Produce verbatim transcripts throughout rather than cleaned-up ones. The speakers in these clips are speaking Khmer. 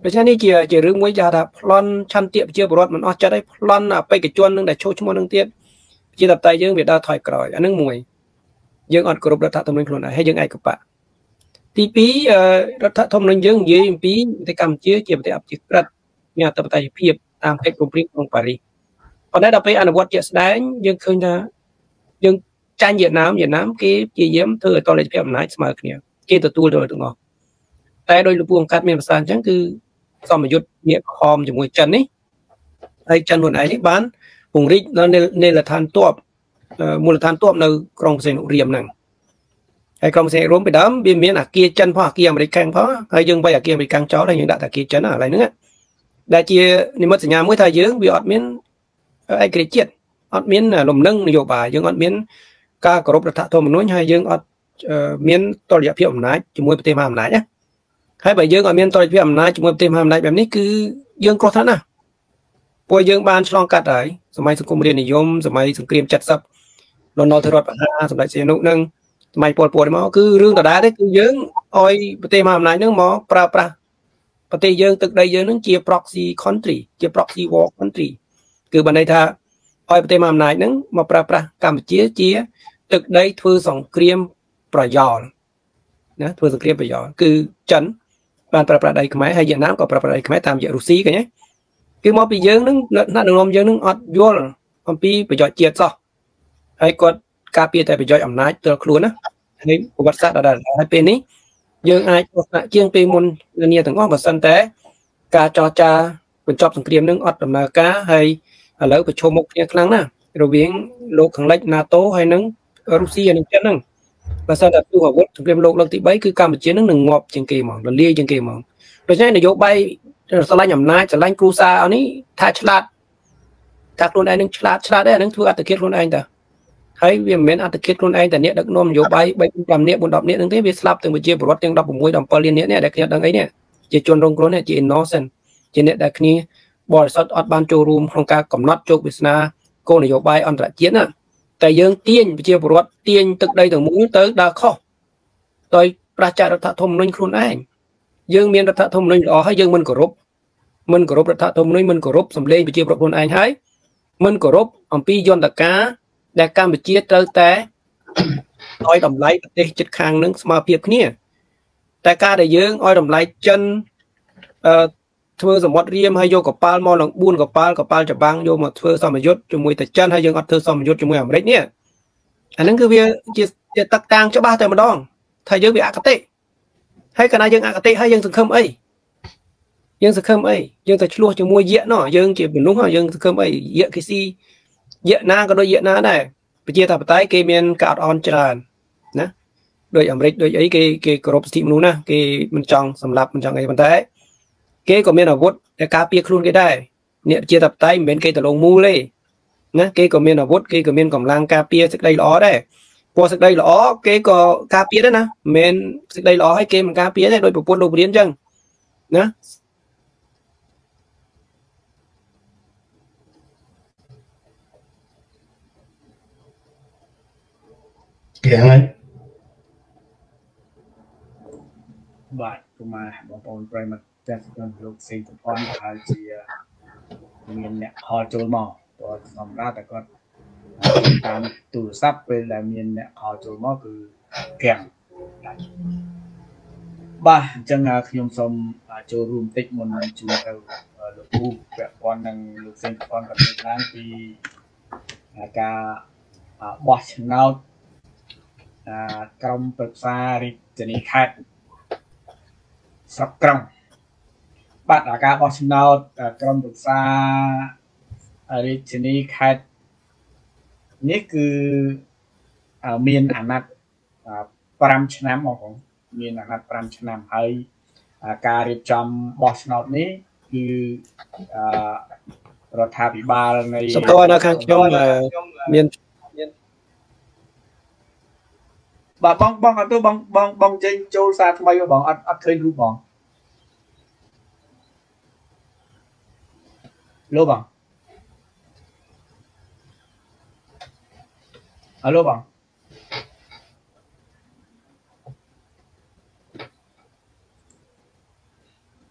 เพราะฉะนั้นนี่จะจะเรื่องมวยจะถ้าพลอนชันเตียบเจียบรถมันออกจะได้พลอนไปกับจวนนึงแต่โชว์ชั่วโมงนึงเตียบจีตับไตยังเบียดดาวถอยกรอยอันนึงมวยยังอดกรบรัฐธรรมนูญคนไหนให้ยังไงกับปะทีปีรัฐธรรมนูญยังยืมปีในกรรมเชื้อเจียบแต่อับจิตรัฐมีอัตราไตเพียบตามเพชรกรุงปริงของปารีพอได้เราไปอนุวัตเจษฎายังเคยนะยังจานเวียดนามเวียดนามกี่กี่เยี่ยมเธอตอนเลยเพียบไหนสมัยเนี่ยกี่ตัวตัวโดยตัวงอแต่โดยรวมการเมืองประสานจังคือสมยุทธ์เนี่ยคอมจมูกจันนี่ไอ้จันคนไหนนี่บ้านปุ่งริแล้วในในละทานตัวมูลฐานตัวในกรองเซนเรียมนั่งไอ้กรองเซนรวมไปดำเบียนเบียนอะเกียจันพ่อเกียร์บริการเพราะไอ้ยังไปอะเกียร์บริการจ้อได้ยังได้แต่เกียจันอะไรนึงอะได้เจียนิมัตสัญญาเมื่อไทยยืงวิออดเมียนไอ้เกลียดออดเมียนลมนึ่งนโยบายยังออดเมียนกากรบรัฐธรรมนูญให้ยังออดเมียนตัวอย่างเพียบอำนาจจมูกประเทศมหาอำนาจเนี่ยให้ไปยังออดเมียนตัวอย่างเพียบอำนาจจมูกประเทศมหาอำนาจแบบนี้คือยังกรธนะพอยังบานฉลองกัดอะไรสมัยสังคมเรียนนิยมสมัยสังเกตจัดซับนอนนอนทรดปัญหาสมัยเสียนุนึงสมัยปวดปวดมาคือเรื่องต่อได้ได้คือยังอ้อยประเทศมหาอำนาจนึงหมอปราปราประเทศยังตึกใดยังนึงเจีย proxy country เจีย proxy war country คือบันไดท่าอ้อยประเทศมหาอำนาจนึงมาปราปรากัมพูชีเจียตึกใดทือสองเกรียมประยอนนะทือสองเกรียมประยอนคือจันบานปราปราใดขมายให้เวียดนามกับปราปราใดขมายตามเยอรุซีกันเนี่ยคือมอปียังนึงน่าดงลมยังนึงอดยัวมอปีประยอนเจียซอให้กดกาเปียแต่ประยอนอำนาจตัวครูนะให้อุบัติศาสตร์อะไรให้เป็นนี้ยังไอ้เจียงปีมุนเนี่ยถึงว่าบัดสันแต่การจอจาเป็นจอบสังเกตนึงอดอเมริกาให้แล้วไปชมมุกเนี่ยครั้งน่ะเราเวียงโลกขังเล็กนาโต้ให้นึงรัสเซียนึงเจ้านึงบัดสันแต่ตัววัดสังเกตโลกโลกที่ใบคือการเป็นเจ้านึงหนึ่งงอบจังเกมองเราเลี้ยจังเกมองโดยเฉพาะนโยบายสลายอำนาจสลายครูซาอันนี้ถ้าฉลาดถ้าคนใดนึงฉลาดฉลาดได้นึงถืออัตเกียรคนใดแต่ให้เวียนเมนอัตเกียรคนใดแต่เนี้ยดักนมนโยบายใบปุ่มปลำเนี้ยบนดอกเนี้ยนึงที่เวียสลับถึงไปเจียบรถยังดอกปุ่มมวยดอกปอลีเนี้ยเนี่ยเด็กเนี่ยดังไอ้เนี่ยเจียจวนรงกรเนี่ยเจียนอสันเจียเนี่ยเด็กนี้บริษัทอดบานโจรูมโครงการกำนัดโจกวิศนาโกนโยบายอันตรเจียน่ะแต่ยังเตี้ยนไปเจียบรถเตี้ยนตึกใดถึงมุ้งเติร์ดดาข้อโดยประชารัฐธรรมนุ่งคนเองยังมีรัฐธรรมนุ่งอ๋อให้ยังมันกรบมันกรบรัฐธรรมนุ่งมันกรบสำเร็จไปเจียบรถคนเองให้มันกรบอัมพียนตะกาแต่การไปเจียเติร์ดแต่อ้อยดำไหลประเทศจุดคางนึงสมาเพียบเนี่ยแต่การได้ยังอ้อยดำไหลจนเอ่อเธอสมมติเรียมให้โยกับปาลมอหลังบุญกับปาลกับปาลจะบางโยมาเธอสมยุทธ์จมวยแต่จันให้ยังอัดเธอสมยุทธ์จมวยอะไรเนี่ยอันนั้นคือเวียจะจะตักตางเจ้าบ้าแต่มาดองถ้ายังเวียอากาเตะให้คณะยังอากาเตะให้ยังสังคมไอ้ยังสังคมไอ้ยังแต่ชั่วจมวยเยอะเนาะยังจีบเป็นลุงเหรอยังสังคมไอ้เยอะกี่ซีเยอะน้าก็โดยเยอะน้าได้ไปเจียตับไตเกมีนกาดออนจานนะโดยอเมริกโดยไอ้เกเกกรบสติมนู้นนะเกมันจังสำหรับมันจังไอ้ปันไตเกก็มีอาวุธแต่กาเปียครุนก็ได้เนี่ยเจียตับไตเหม็นเกตลงมูเลยนะเกก็มีอาวุธเกก็มีกำลังกาเปียสักได้ล้อได้พอสักได้ล้อเกก็กาเปียได้นะเหม็นสักได้ล้อให้เกมันกาเปียได้โดยปปนโดยเรียนจังนะยังไงบ่ายกูมาบอกปอนไปมาจัดการลูกศิษย์พรพาเจียเมียนเนี่ยพอโจลมอตัวสำราแต่ก็ตามตู่ซับไปแล้วเมียนเนี่ยพอโจลมอคือแก่งบ่าจังอาขยมสมโจรูมติดมันจูเอลลูกผู้แบบพรนังลูกศิษย์พรกับร้านปีการบอชเนากรมปรึกษาริจนิคัดสับกรมบัตรการบอชนาวกรมปรึกษาริจนิคัดนี่คือเมียนอนัตปรามชนะมของเมียนอนัตปรามชนะให้การเรียบจำบอชนาวนี้คือรัฐบาลในสตอนะครับช่วงเมียน bà bong bong tôi bong bong bong trên châu xa thay mà bọn ăn ăn khơi luôn bọn lô bọn alo bọn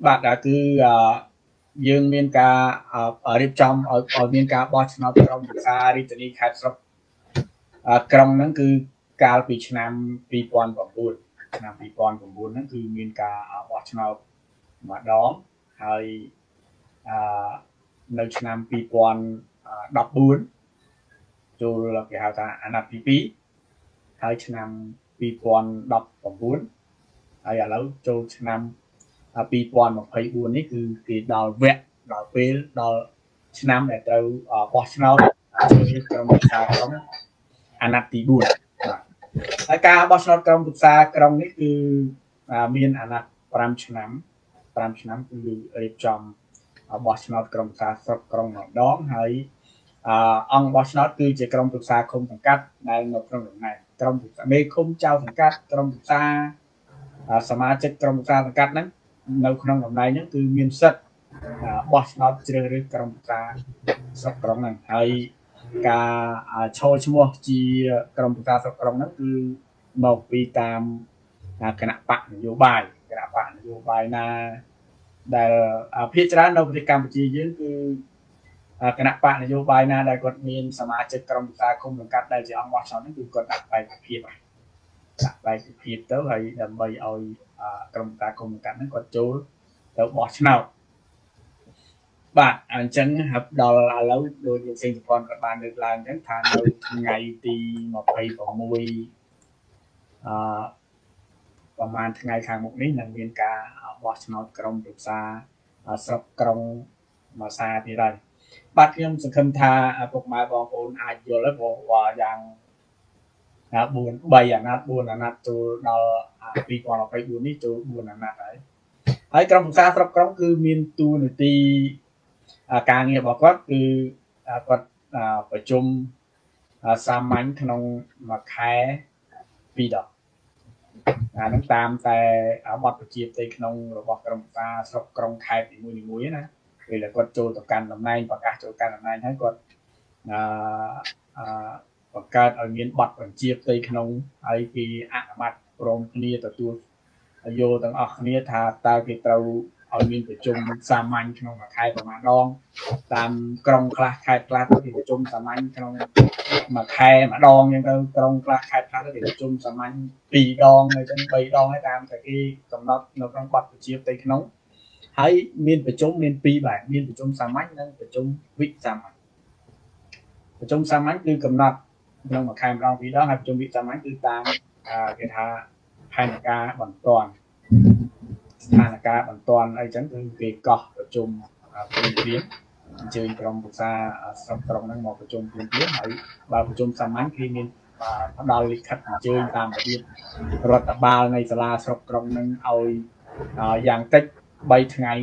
បាទដែលគឺយើងមានការរៀបចំឲ្យមានការបោះឆ្នោតក្រុមប្រឹក្សារាជធានីខេត្តស្រុកក្រុងហ្នឹងគឺកាលពីឆ្នាំពីរពាន់ប្រាំបួនឆ្នាំពីរពាន់ប្រាំបួនហ្នឹងគឺមានការបោះឆ្នោតម្ដងហើយអឺនៅឆ្នាំពីរពាន់ដប់បួនចូលគេហៅថាអាណត្តិទីពីរហើយឆ្នាំពីរពាន់ដប់ប្រាំបួនហើយឥឡូវចូលឆ្នាំពីរពាន់ម្ភៃបួននេះគឺគេដល់វគ្គដល់ពេលដល់ឆ្នាំដែលត្រូវបោះឆ្នោតជួយក្រុមប្រឹក្សាក្រុងអាណត្តិទីបួនបាទហើយការបោះឆ្នោតក្រុមប្រឹក្សាក្រុងនេះគឺមានអាណត្តិប្រាំឆ្នាំប្រាំឆ្នាំគឺរៀបចំបោះឆ្នោតក្រុមប្រឹក្សាស្រុកក្រុងម្ដងហើយអង្គបោះឆ្នោតគឺជាក្រុមប្រឹក្សាឃុំសង្កាត់ដែលនៅក្នុងតំណែងក្រុមប្រឹក្សាមេឃុំចៅសង្កាត់ក្រុមប្រឹក្សាសមាជិកក្រុមប្រឹក្សាសង្កាត់ហ្នឹងនៅក្នុងតំណែងហ្នឹងគឺមានសិទ្ធិបោះឆ្នោតជ្រើសរើសក្រុមប្រឹក្សាស្រុកក្រុងហ្នឹងហើយការឈរឈ្មោះជាក្រុមប្រឹក្សាស្រុកក្រុងហ្នឹងគឺមកពីតាមគណៈបកនយោបាយគណៈបកនយោបាយណាដែលភាគច្រើននៅប្រទេសកម្ពុជាយើងគឺគណៈបកនយោបាយណាដែលគាត់មានសមាជិកក្រុមប្រឹក្សាឃុំសង្កាត់ដែលជាអង្គបោះឆ្នោតហ្នឹងគឺគាត់ដាក់បែកភាពដាក់បែកភាពទៅហើយដើម្បីឲ្យក្រុមប្រឹក្សាឃុំសង្កាត់ហ្នឹងគាត់ចូលទៅបោះឆ្នោតបាទអញ្ចឹងដល់ឥឡូវដូចលោកសេងសុផាន់ក៏បានលើកឡើងអញ្ចឹងថានៅថ្ងៃទីម្ភៃប្រាំមួយអឺប្រហែលថ្ងៃខាងមុខនេះនឹងមានការបោះឆ្នោតក្រុមប្រឹក្សាស្រុកក្រុងមួយសាទៀតហើយបាទខ្ញុំសង្ឃឹមថាពុកម៉ែបងប្អូនអាចយល់ហើយព្រោះយ៉ាងបួន បីអាណត្តិបួនអាណត្តិចូលដល់ពីរពាន់ម្ភៃបួននេះចូលបួនអាណត្តិហើយហើយក្រុមប្រឹក្សាស្រុកក្រុងគឺមានតួនាទីការងាររបស់គាត់គឺគាត់ប្រជុំសាមញ្ញក្នុងមួយខែពីរដងអានឹងតាមតែបទប្រជាផ្ទៃក្នុងរបស់ក្រុមប្រឹក្សាស្រុកក្រុងខេត្តនីមួយៗណាពេលដែលគាត់ចូលទៅកាន់តំណែងប្រកាសចូលកាន់តំណែងហើយគាត់អឺបង្កើតឲ្យមានបទបញ្ជាផ្ទៃក្នុងហើយគេអនុម័តព្រមគ្នាទទួលយកទាំងអស់គ្នាថាតើគេត្រូវឲ្យមានប្រជុំសាមញ្ញក្នុងមួយខែប្រហែលដងតាមក្រុងខ្លះខេត្តខ្លះគេប្រជុំសាមញ្ញក្នុងមួយខែម្ដងអញ្ចឹងទៅក្រុងខ្លះខេត្តខ្លះគេប្រជុំសាមញ្ញពីរដងហើយចឹងបីដងហើយតាមតែគេកំណត់នៅក្នុងបទប្រជាផ្ទៃក្នុងហើយមានប្រជុំមានពីរបែបមានប្រជុំសាមញ្ញនិងប្រជុំវិសាមញ្ញប្រជុំសាមញ្ញគឺកំណត់ក្នុងមួយខែម្ដងពីរដងហើយប្រជុំវិសាមញ្ញគឺតាមគេថាផែនការបន្ទាន់ស្ថានភាពបន្ទាន់អីចឹងគឺគេកោះប្រជុំព្រៀងព្រៀងអញ្ជើញក្រុមប្រឹក្សាស្រុកក្រុងហ្នឹងមកប្រជុំព្រៀងព្រៀងហើយបើប្រជុំសាមញ្ញគឺមានផ្ដល់លិខិតអញ្ជើញតាមរបៀបរដ្ឋបាលនៃសាលាស្រុកក្រុងហ្នឹងឲ្យយ៉ាងតិចបីថ្ងៃ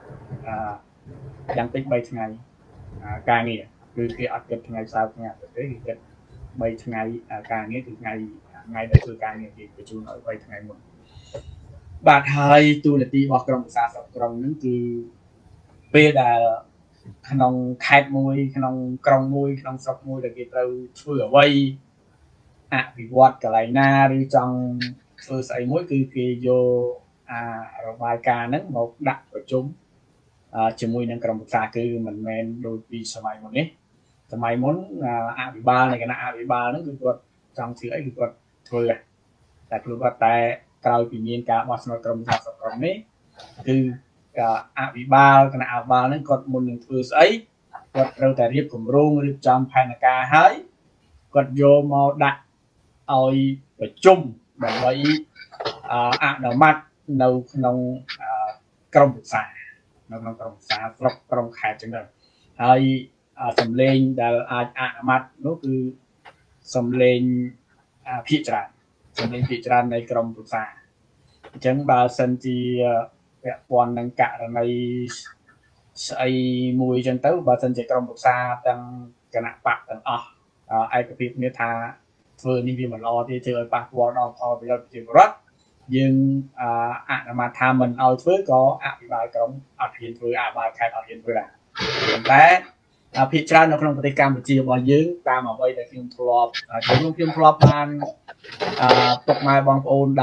យ៉ាងតិចបីថ្ងៃការងារគឺគេអត់គិតថ្ងៃសៅរ៍ថ្ងៃអាទិត្យទេគេគិតបីថ្ងៃការងារគឺថ្ងៃថ្ងៃដែលធ្វើការងារគេបញ្ជូនឲ្យបីថ្ងៃមុនបាទហើយទូនាទីរបស់ក្រុមប្រឹក្សាស្រុកក្រុងហ្នឹងគឺពេលដែលក្នុងខេត្តមួយក្នុងក្រុងមួយក្នុងស្រុកមួយដែលគេត្រូវធ្វើអ្វីអភិវឌ្ឍកន្លែងណាឬចង់ធ្វើស្អីមួយគឺគេយកអារបាយការណ៍ហ្នឹងមកដាក់ប្រជុំជាមួយនឹងក្រុមប្រឹក្សាគឺមិនមែនដូចពីសម័យមុននេះសម័យមុនអភិបាលនៃគណៈអភិបាលហ្នឹងគឺគាត់ចង់ធ្វើអីគឺគាត់ធ្វើតែព្រោះគាត់តែក្រោយពីមានការបោះឆ្នោតក្រុមប្រឹក្សាស្រុកក្រុងនេះគឺអភិបាលគណៈអភិបាលហ្នឹងគាត់មុននឹងធ្វើស្អីគាត់ត្រូវតែរៀបគម្រោងរៀបចំផែនការហើយគាត់យកមកដាក់ឲ្យប្រជុំដើម្បីអនុម័តនៅក្នុងក្រុមប្រឹក្សានៅក្នុងក្រុមប្រឹក្សាស្រុកក្រុងខេត្តចឹងទៅហើយសម្លេងដែលអាចអនុម័តនោះគឺសម្លេងភាគច្រើនសម្លេងភាគច្រើននៃក្រុមប្រឹក្សាអញ្ចឹងបើសិនជាពាក់ព័ន្ធនឹងករណីស្អីមួយចឹងទៅបើសិនជាក្រុមប្រឹក្សាទាំងគណៈបកទាំងអស់ឯកភាពគ្នាថាធ្វើនេះវាមិនល្អទេធ្វើឲ្យប៉ះពាល់ដល់ផលប្រយោជន៍ប្រជាពលរដ្ឋយើងអនុម័តថាមិនឲ្យធ្វើក៏អភិបាលក្រុងអត់ហ៊ានធ្វើអភិបាលខេត្តអត់ហ៊ានធ្វើដែរប៉ុន្តែភាគច្រើននៅក្នុងប្រទេសកម្ពុជារបស់យើងតាមអ្វីដែលខ្ញុំធ្លាប់ចូលរួមខ្ញុំធ្លាប់បានពុកម៉ែបងប្អូនដែលជា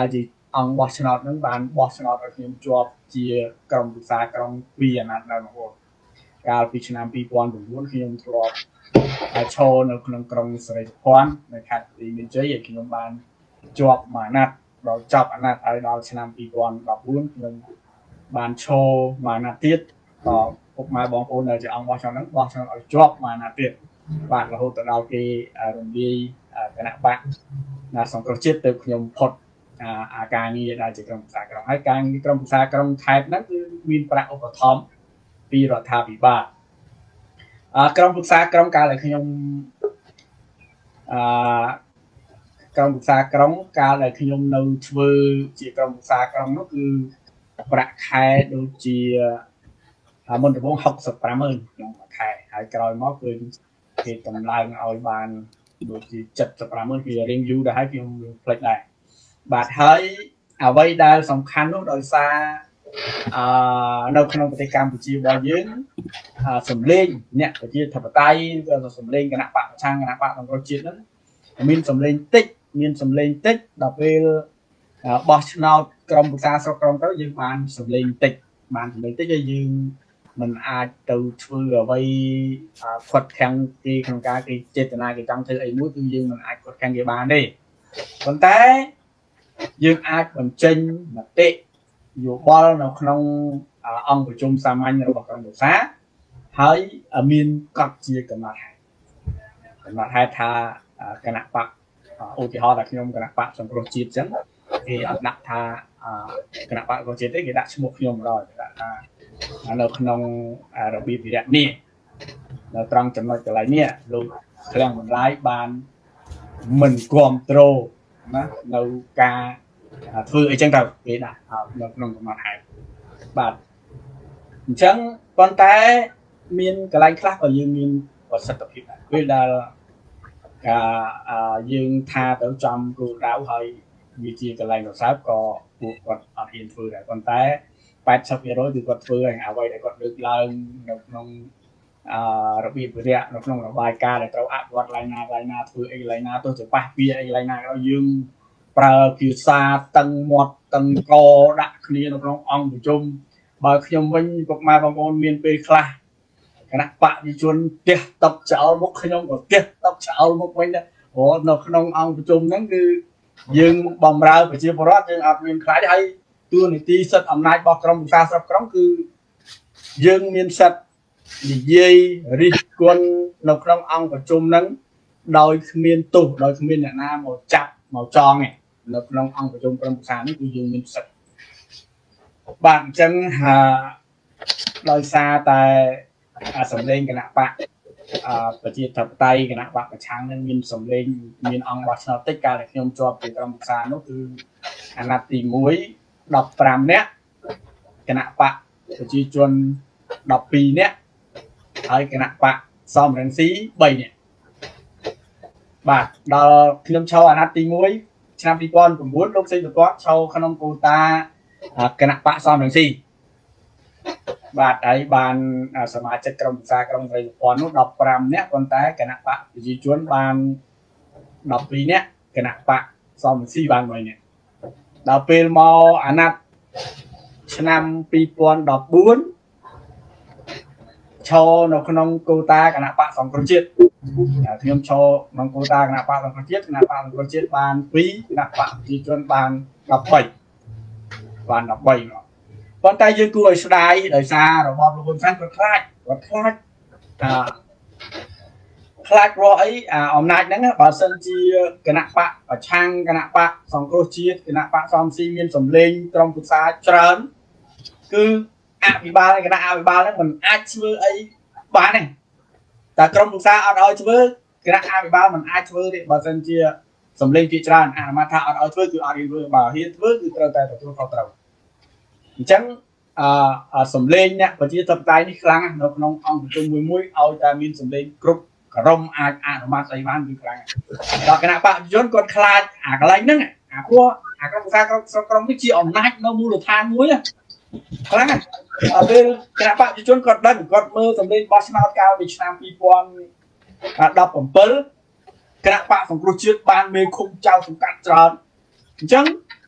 អង្គបោះឆ្នោតហ្នឹងបានបោះឆ្នោតឲ្យខ្ញុំជាប់ជាក្រុមប្រឹក្សាក្រុងពីអាណត្តិដល់មកកាលពីឆ្នាំពីរពាន់ប្រាំបួនខ្ញុំធ្លាប់ឈរនៅក្នុងក្រុងសេរីភ័ណ្ឌនៅខេត្តទីមានជ័យហើយខ្ញុំបានជាប់មួយអាណត្តិដល់ចប់អាណត្តិហើយដល់ឆ្នាំពីរពាន់ដប់បួនខ្ញុំបានឈរមួយអាណត្តិទៀតក៏ពុកម៉ែបងប្អូននៅជាអង្គបោះឆ្នោតហ្នឹងបោះឆ្នោតឲ្យជាប់មួយអាណត្តិទៀតបាទរហូតដល់គេរំលាយគណៈបកណាសង្គ្រោះជាតិទៅខ្ញុំផុតអាការងារដែលជាក្រុមប្រឹក្សាក្រុងហើយការងារក្រុមប្រឹក្សាក្រុងខេត្តហ្នឹងគឺមានប្រាក់ឧបត្ថម្ភពីរដ្ឋាភិបាលអក្រុមប្រឹក្សាក្រុងកាលដែលខ្ញុំអក្រុមប្រឹក្សាក្រុងកាលដែលខ្ញុំនៅធ្វើជាក្រុមប្រឹក្សាក្រុងនោះគឺប្រាក់ខែដូចជាមុនដំបូងហុកសិបប្រាំម៉ឺនក្នុងមួយខែហើយក្រោយមកគឺគេតម្លើងឲ្យបានដូចជាចិតសិបប្រាំម៉ឺនគឺរៀងយូរដែរហើយខ្ញុំភ្លេចដែរបាទហើយអ្វីដែលសំខាន់នោះដោយសារអឺនៅក្នុងប្រទេសកម្ពុជារបស់យើងសម្លេងអ្នកប្រជាធិបតេយ្យឬសម្លេងគណៈបកប្រឆាំងគណៈបកសង្គ្រោះជាតិហ្នឹងមានសម្លេងតិចមានសម្លេងតិចដល់ពេលបោះឆ្នោតក្រុមប្រឹក្សាស្រុកក្រុងទៅយើងបានសម្លេងតិចបានសម្លេងតិចហើយយើងមិនអាចទៅធ្វើអ្វីគាត់ខាំងគេក្នុងការគេចេតនាគេចង់ធ្វើអីមួយគឺយើងមិនអាចគាត់ខាំងគេបានទេប៉ុន្តែយើងអាចបញ្ចេញមតិយោបល់នៅក្នុងអង្គប្រជុំសាមញ្ញរបស់ក្រុមប្រឹក្សាហើយមានកត់ជាកំណត់ហេតុកំណត់ហេតុថាគណៈបកឧទាហរណ៍ថាខ្ញុំគណៈបកសង្គ្រោះជាតិអញ្ចឹងគេអត់ដាក់ថាគណៈបកសង្គ្រោះជាតិទេគេដាក់ឈ្មោះខ្ញុំម្ដងដាក់ថានៅក្នុងរបៀបវិរៈនេះនៅត្រង់ចំណុចកន្លែងនេះលោកឃ្លាំងបន្លាយបានមិនគ្រប់គ្រងណានៅការធ្វើអីចឹងទៅគេដាក់នៅក្នុងកំណត់ហេតុបាទអញ្ចឹងប៉ុន្តែមានកន្លែងខ្លះក៏យើងមានប្រសិទ្ធភាពដែរពេលដែលការយើងថាទៅចំគោលដៅហើយវាជាកន្លែងរសើបក៏ពួកគាត់អត់ហ៊ានធ្វើដែរប៉ុន្តែแปดสิบភាគរយ គឺគាត់ធ្វើឲ្យអ្វីដែលគាត់លើកឡើងនៅក្នុងអឺរបៀបវិរៈនៅក្នុងរបាយការណ៍ដែលត្រូវអនុវត្តឡើងណាឡើងណាធ្វើអីឡើងណាទោះជាប៉ះពីអីឡើងណាក៏យើងប្រើភាសាតឹងមាត់តឹងកដាក់គ្នានៅក្នុងអង្គប្រជុំបើខ្ញុំវិញពុកម៉ែបងប្អូនមានពេលខ្លះគណៈបកប្រជាជនផ្ទះតបចោលមុខខ្ញុំក៏ផ្ទះតបចោលមុខវិញដែរព្រោះនៅក្នុងអង្គប្រជុំហ្នឹងគឺយើងបំរើប្រជាពលរដ្ឋយើងអត់មានខ្លាចហើយទួលនីតិសិទ្ធិអំណាចរបស់ក្រុមប្រឹក្សាស្រុកក្រុងគឺយើងមានសិទ្ធិនិយាយរិះគន់នៅក្នុងអង្គប្រជុំហ្នឹងដោយគ្មានទោសដោយគ្មានអ្នកណាមកចាប់មកចងទេនៅក្នុងអង្គប្រជុំក្រុមប្រឹក្សានេះគឺយើងមានសិទ្ធិបាទអញ្ចឹងដោយសារតែសម្លេងគណៈបកប្រជាធិបតេយ្យគណៈបកប្រឆាំងនឹងមានសម្លេងមានអង្គបោះឆ្នោតតិចកាលដែលខ្ញុំជាប់ជាក្រុមប្រឹក្សានោះគឺអាណត្តិទីមួយដប់ប្រាំនាក់គណៈបកប្រជាជនដប់ពីរនាក់ហើយគណៈបកសំរងស៊ីបីនាក់បាទដល់ខ្ញុំឈរអាណត្តិទីមួយឆ្នាំពីរពាន់ប្រាំបួនលោកសេងប្រព័ន្ធឈរក្នុងកូតាគណៈបកសំរងស៊ីបាទហើយបានសមាជិកក្រុមប្រឹក្សាក្រុងសេរីប្រព័ន្ធនោះដប់ប្រាំនាក់ប៉ុន្តែគណៈបកប្រជាជនបានដប់ពីរនាក់គណៈបកសំរងស៊ីបានមួយនាក់ដល់ពេលមកអាណត្តិឆ្នាំពីរពាន់ដប់បួនឈរនៅក្នុងកូតាគណៈបកសង្គ្រោះជាតិខ្ញុំឈរក្នុងកូតាគណៈបកសង្គ្រោះជាតិគណៈបកសង្គ្រោះជាតិបានពីរគណៈបកប្រជាជនបានដប់បីបានដប់បីមកប៉ុន្តែយើងគួរឲ្យស្ដាយដោយសាររបបលោកហ៊ុនសែនគាត់ខ្លាចគាត់ខ្លាចអាខ្លាចរកអីអំណាចហ្នឹងបើសិនជាគណៈបកប្រឆាំងគណៈបកសង្គ្រោះជាតិគណៈបកសំស៊ីមានសម្លេងក្រុមប្រឹក្សាច្រើនគឺអភិបាលគណៈអភិបាលហ្នឹងមិនអាចធ្វើអីបានទេតែក្រុមប្រឹក្សាអត់ឲ្យធ្វើគណៈអភិបាលមិនអាចធ្វើទេបើសិនជាសម្លេងជាច្រើនអនុម័តថាអត់ឲ្យធ្វើគឺអត់ហ៊ានធ្វើបើហ៊ានធ្វើគឺត្រូវតែទទួលខុសត្រូវអញ្ចឹងអឺសម្លេងអ្នកប្រជាធិបតេយ្យនេះខ្លាំងណាស់នៅក្នុងអង្គប្រជុំមួយមួយឲ្យតែមានសម្លេងគ្រប់ក្រុមអាចអនុម័តស្អីបានគឺខ្លាំងដល់គណៈបព្វជិជនគាត់ខ្លាចអាកន្លែងហ្នឹងអាព្រោះអាក្រុមប្រឹក្សាក្រុមស្រុកក្រុងនេះជាអំណាចនៅមូលដ្ឋានមួយខ្លាំងណាស់ដល់ពេលគណៈបព្វជិជនគាត់ដឹងគាត់មើលសម្លេងបោះឆ្នោតកាលពីឆ្នាំពីរពាន់ដប់ប្រាំគណៈបកសង្គ្រោះជាតិបានមេឃុំចៅសង្កាត់ច្រើនអញ្ចឹង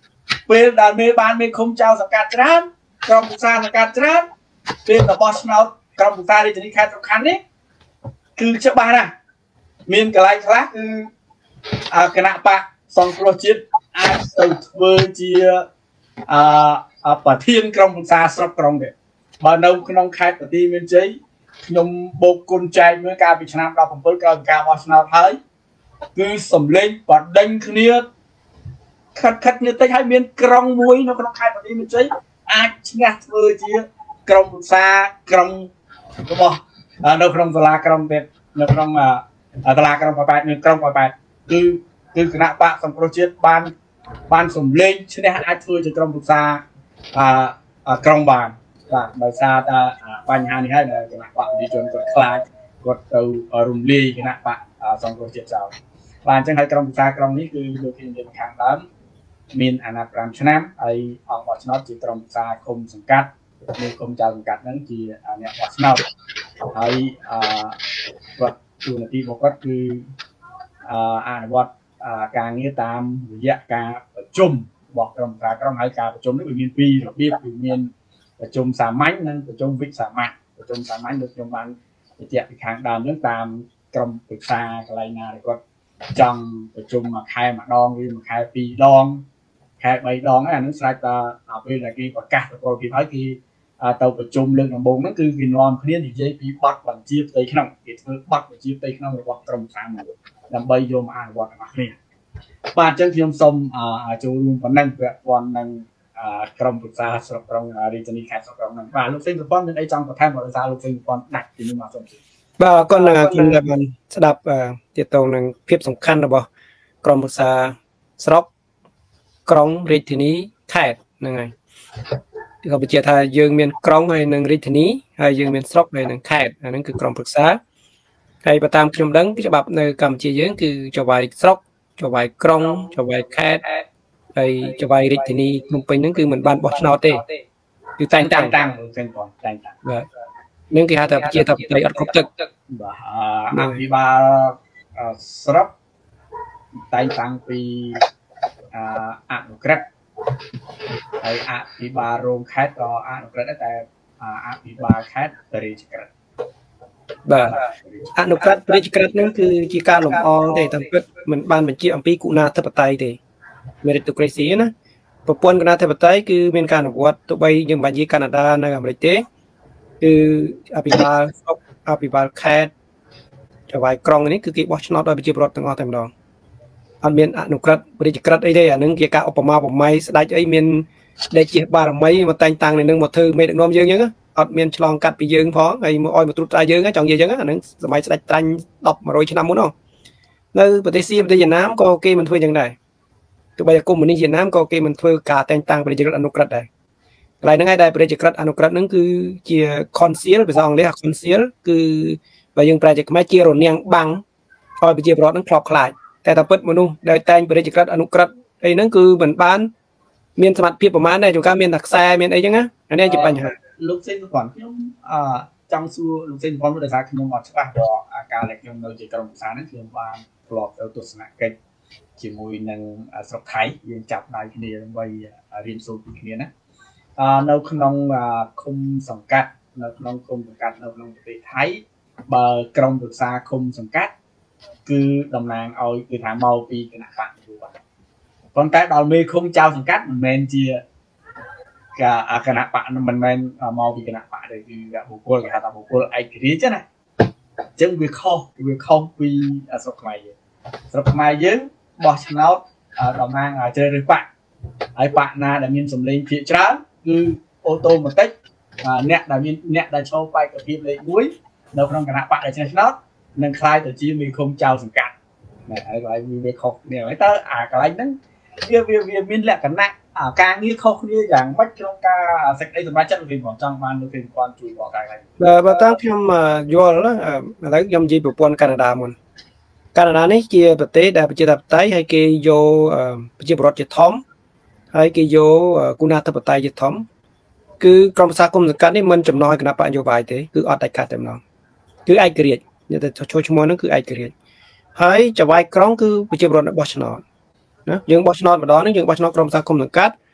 ពេលដែលមេបានមេឃុំចៅសង្កាត់ច្រើនក្រុមប្រឹក្សាសង្កាត់ច្រើនពេលរបស់ឆ្នោតក្រុមប្រឹក្សារាជធានីខេត្តសំខាន់នេះគឺច្បាស់ណាស់មានកន្លែងខ្លះគឺគណៈបកសង្គ្រោះជាតិអាចទៅធ្វើជាអឺប្រធានក្រុមប្រឹក្សាស្រុកក្រុងដែរបើនៅក្នុងខេត្តបន្ទាយមានជ័យខ្ញុំបូកគុណចែកមើលកាលពីឆ្នាំដប់bảyក្រោយការបោះឆ្នោតហើយគឺសំលេងបដិញគ្នាខិតខិតគ្នាតិចហើយមានក្រុងមួយនៅក្នុងខេត្តបន្ទាយមានជ័យអាចឈ្នះធ្វើជាក្រុមប្រឹក្សាក្រុងរបស់នៅក្នុងសាលាក្រុងទៀតនៅក្នុងសាលាក្រុងប៉ែតនៅក្រុងប៉ែតគឺគឺគណៈបកសង្គ្រោះជាតិបានបានសំលេងឈ្នះអាចធ្វើជាក្រុមប្រឹក្សាអឺក្រុងបានបាទដោយសារតែបញ្ហានេះហើយដែលគណៈបកប្រជាជនគាត់ខ្លាចគាត់ទៅរំលាយគណៈបកសង្គ្រោះជាតិចោលបាទអញ្ចឹងហើយក្រុមប្រឹក្សាក្រុងនេះគឺលោកខ្ញុំនិយាយខាងដើមមានអាណត្តិប្រាំឆ្នាំហើយអង្គបោះឆ្នោតជាក្រុមប្រឹក្សាឃុំសង្កាត់មានឃុំចៅសង្កាត់ហ្នឹងជាអ្នកបោះឆ្នោតហើយអឺគាត់ទូនាទីរបស់គាត់គឺអឺអនុវត្តការងារតាមរយៈការប្រជុំរបស់ក្រុមប្រឹក្សាក្រុងហើយការប្រជុំនេះវាមានពីររបៀបគឺមានប្រជុំសាមញ្ញនិងប្រជុំវិសាមញ្ញប្រជុំសាមញ្ញដូចខ្ញុំបានបញ្ជាក់ពីខាងដើមហ្នឹងតាមក្រុមប្រឹក្សាកន្លែងណាដែលគាត់ចង់ប្រជុំមួយខែម្ដងឬមួយខែពីរដងខែបីដងហ្នឹងអានឹងស្រេចតែពេលដែលគេប្រកាសប្រកបពីហើយគេទៅប្រជុំលើកដំបូងហ្នឹងគឺគេនាំគ្នានិយាយពីបទបញ្ជាផ្ទៃក្នុងគេធ្វើបទបញ្ជាផ្ទៃក្នុងរបស់ក្រុមប្រឹក្សាមួយដើម្បីយកមកអនុវត្តរបស់គ្នាបាទអញ្ចឹងខ្ញុំសូមចូលរួមប៉ុណ្ណឹងពាក់ព័ន្ធនឹងក្រុមប្រឹក្សាស្រុកក្រុងរាជធានីខេត្តស្រុកក្រុងហ្នឹងបាទលោកសេងសុផាន់មានអីចង់បន្ថែមដោយសារលោកសេងសុផាន់ដាច់ពីនេះមកសូមជម្រាបបាទអរគុណខ្ញុំដែលបានស្ដាប់ទាក់ទងនឹងភាពសំខាន់របស់ក្រុមប្រឹក្សាស្រុកក្រុងរាជធានីខេត្តហ្នឹងហើយក៏បញ្ជាក់ថាយើងមានក្រុងហើយនឹងរាជធានីហើយយើងមានស្រុកហើយនឹងខេត្តអាហ្នឹងគឺក្រុមប្រឹក្សាហើយបើតាមខ្ញុំដឹងច្បាប់នៅកម្ពុជាយើងគឺចៅហ្វាយស្រុកចៅហ្វាយក្រុងចៅហ្វាយខេត្តហើយចៅហ្វាយរាជធានីភ្នំពេញហ្នឹងគឺមិនបានបោះឆ្នោតទេគឺតែងតាំងតាំងតែងតាំងតែងតាំងបាទនឹងគេហៅថាប្រជាធិបតេយ្យអត់គ្រប់ទឹកបាទអភិបាលស្រុកតែងតាំងពីអនុក្រឹត្យហើយអភិបាលរោងខេត្តក៏អនុក្រឹត្យតែអភិបាលខេត្តបរិយាក្រឹត្យបាទអនុក្រឹត្យបរិយាក្រឹត្យហ្នឹងគឺជាការលំអងទេតាមពិតមិនបានបញ្ជាអំពីគណធិបតេយ្យទេ meritocracy ណាប្រព័ន្ធគណធិបតេយ្យគឺមានការអនុវត្តទោះបីយើងមិននិយាយកាណាដានៅអាមេរិកទេគឺអភិបាលស្រុកអភិបាលខេត្តចៅហ្វាយក្រុងនេះគឺគេបោះឆ្នោតដោយប្រជាពលរដ្ឋទាំងអស់តែម្ដងអត់មានអនុក្រឹត្យបរិយាក្រឹត្យអីទេអានឹងជាការឧបមាឧបមាស្ដេចអីមានដែលជាបារមីមកតែងតាំងនៅនឹងមកធ្វើមេដឹកនាំយើងអញ្ចឹងអត់មានឆ្លងកាត់ពីយើងផងហើយមកឲ្យមកត្រួតត្រាយើងចង់និយាយអញ្ចឹងអានឹងសម័យស្ដេចត្រាញ់ដប់មួយរយឆ្នាំមុននោះនៅប្រទេសសៀមប្រទេសវៀតណាមក៏គេមិនធ្វើអញ្ចឹងដែរទោះបីកុម្មុយនីសវៀតណាមក៏គេមិនធ្វើការតែងតាំងបរិយាក្រឹត្យអនុក្រឹត្យដែរកន្លែងហ្នឹងឯងដែលបរិយាក្រឹត្យអនុក្រឹត្យហ្នឹងគឺជា conceal ភាសាអង់គ្លេស conceal គឺបើយើងប្រែជាខ្មែរជារនាំងបាំងឲ្យប្រជាពលរដ្ឋហ្នឹងខ្លោបខ្លាចតែតែពិតមនុស្សដែលតែងបរិយាក្រឹត្យអនុក្រឹត្យអីហ្នឹងគឺមិនបានមានសមត្ថភាពប្រមាណដែរជួនកាលមានតែខ្សែមានអីចឹងណាអានេះជាបញ្ហាលោកសេនសុផាន់ខ្ញុំអឺចង់សួរលោកសេនសុផាន់ដោយសារខ្ញុំអត់ច្បាស់ព្រោះអាការដែលខ្ញុំនៅជាក្រុមប្រឹក្សាហ្នឹងខ្ញុំបានធ្លាប់ទៅទស្សនកិច្ចជាមួយនឹងស្រុកថៃយើងចាប់ដៃគ្នាដើម្បីរៀនសូត្រពីគ្នាណាអឺនៅក្នុងឃុំសង្កាត់នៅក្នុងឃុំសង្កាត់នៅក្នុងប្រទេសថៃបើក្រុមប្រឹក្សាឃុំសង្កាត់គឺតំណាងឲ្យគឺថាមកពីគណៈបកនយោបាយប៉ុន្តែដល់មេឃុំចៅសង្កាត់មិនមែនជាគណៈបកមិនមែនមកពីគណៈបកទេគឺបុគ្គលគេហៅថាបុគ្គលឯករាជ្យណាអញ្ចឹងវាខុសវាខុសពីស្រុកខ្មែរយើងស្រុកខ្មែរយើងបោះឆ្នោតតំណាងជ្រើសរើសបកហើយបកណាដែលមានសម្លេងភាគច្រើនគឺអូតូម៉ាទិកអ្នកដែលមានអ្នកដែលឈរបេក្ខភាពលេខមួយនៅក្នុងគណៈបកដែលឆ្នះឆ្នោតនឹងខ្លាយទៅជាមេឃុំចៅសង្កាត់ណាហើយវាវាខុសគ្នាហើយតើអាកន្លែងហ្នឹងវាវាវាមានលក្ខណៈការងារខុសគ្នាយ៉ាងម៉េចក្នុងការសេចក្តីសម្រេចចិត្តរបស់ខ្ញុំចង់បានលោកគ្រូគាត់ជួយបកកាយឡើងបើតាមខ្ញុំយល់ឥឡូវខ្ញុំនិយាយប្រព័ន្ធកាណាដាមុនកាណាដានេះជាប្រទេសដែលប្រជាធិបតេយ្យហើយគេយកប្រជាពលរដ្ឋជាធំហើយគេយកគណធិបតេយ្យជាធំគឺក្រុមប្រឹក្សាគុំសង្កាត់នេះមិនចំណោយគណៈបកនយោបាយទេគឺអត់ដាច់ខាតតែម្ដងគឺឯករាជ្យនិយាយទៅចូលឈ្មោះហ្នឹងគឺឯករាជ្យហើយចៅហ្វាយក្រុងគឺប្រជាពលរដ្ឋបោះឆ្នោតណាយើងបោះឆ្នោតម្ដងហ្នឹងយើងបោះឆ្នោតក្រុមប្រឹក្សាគុំសង្កាត់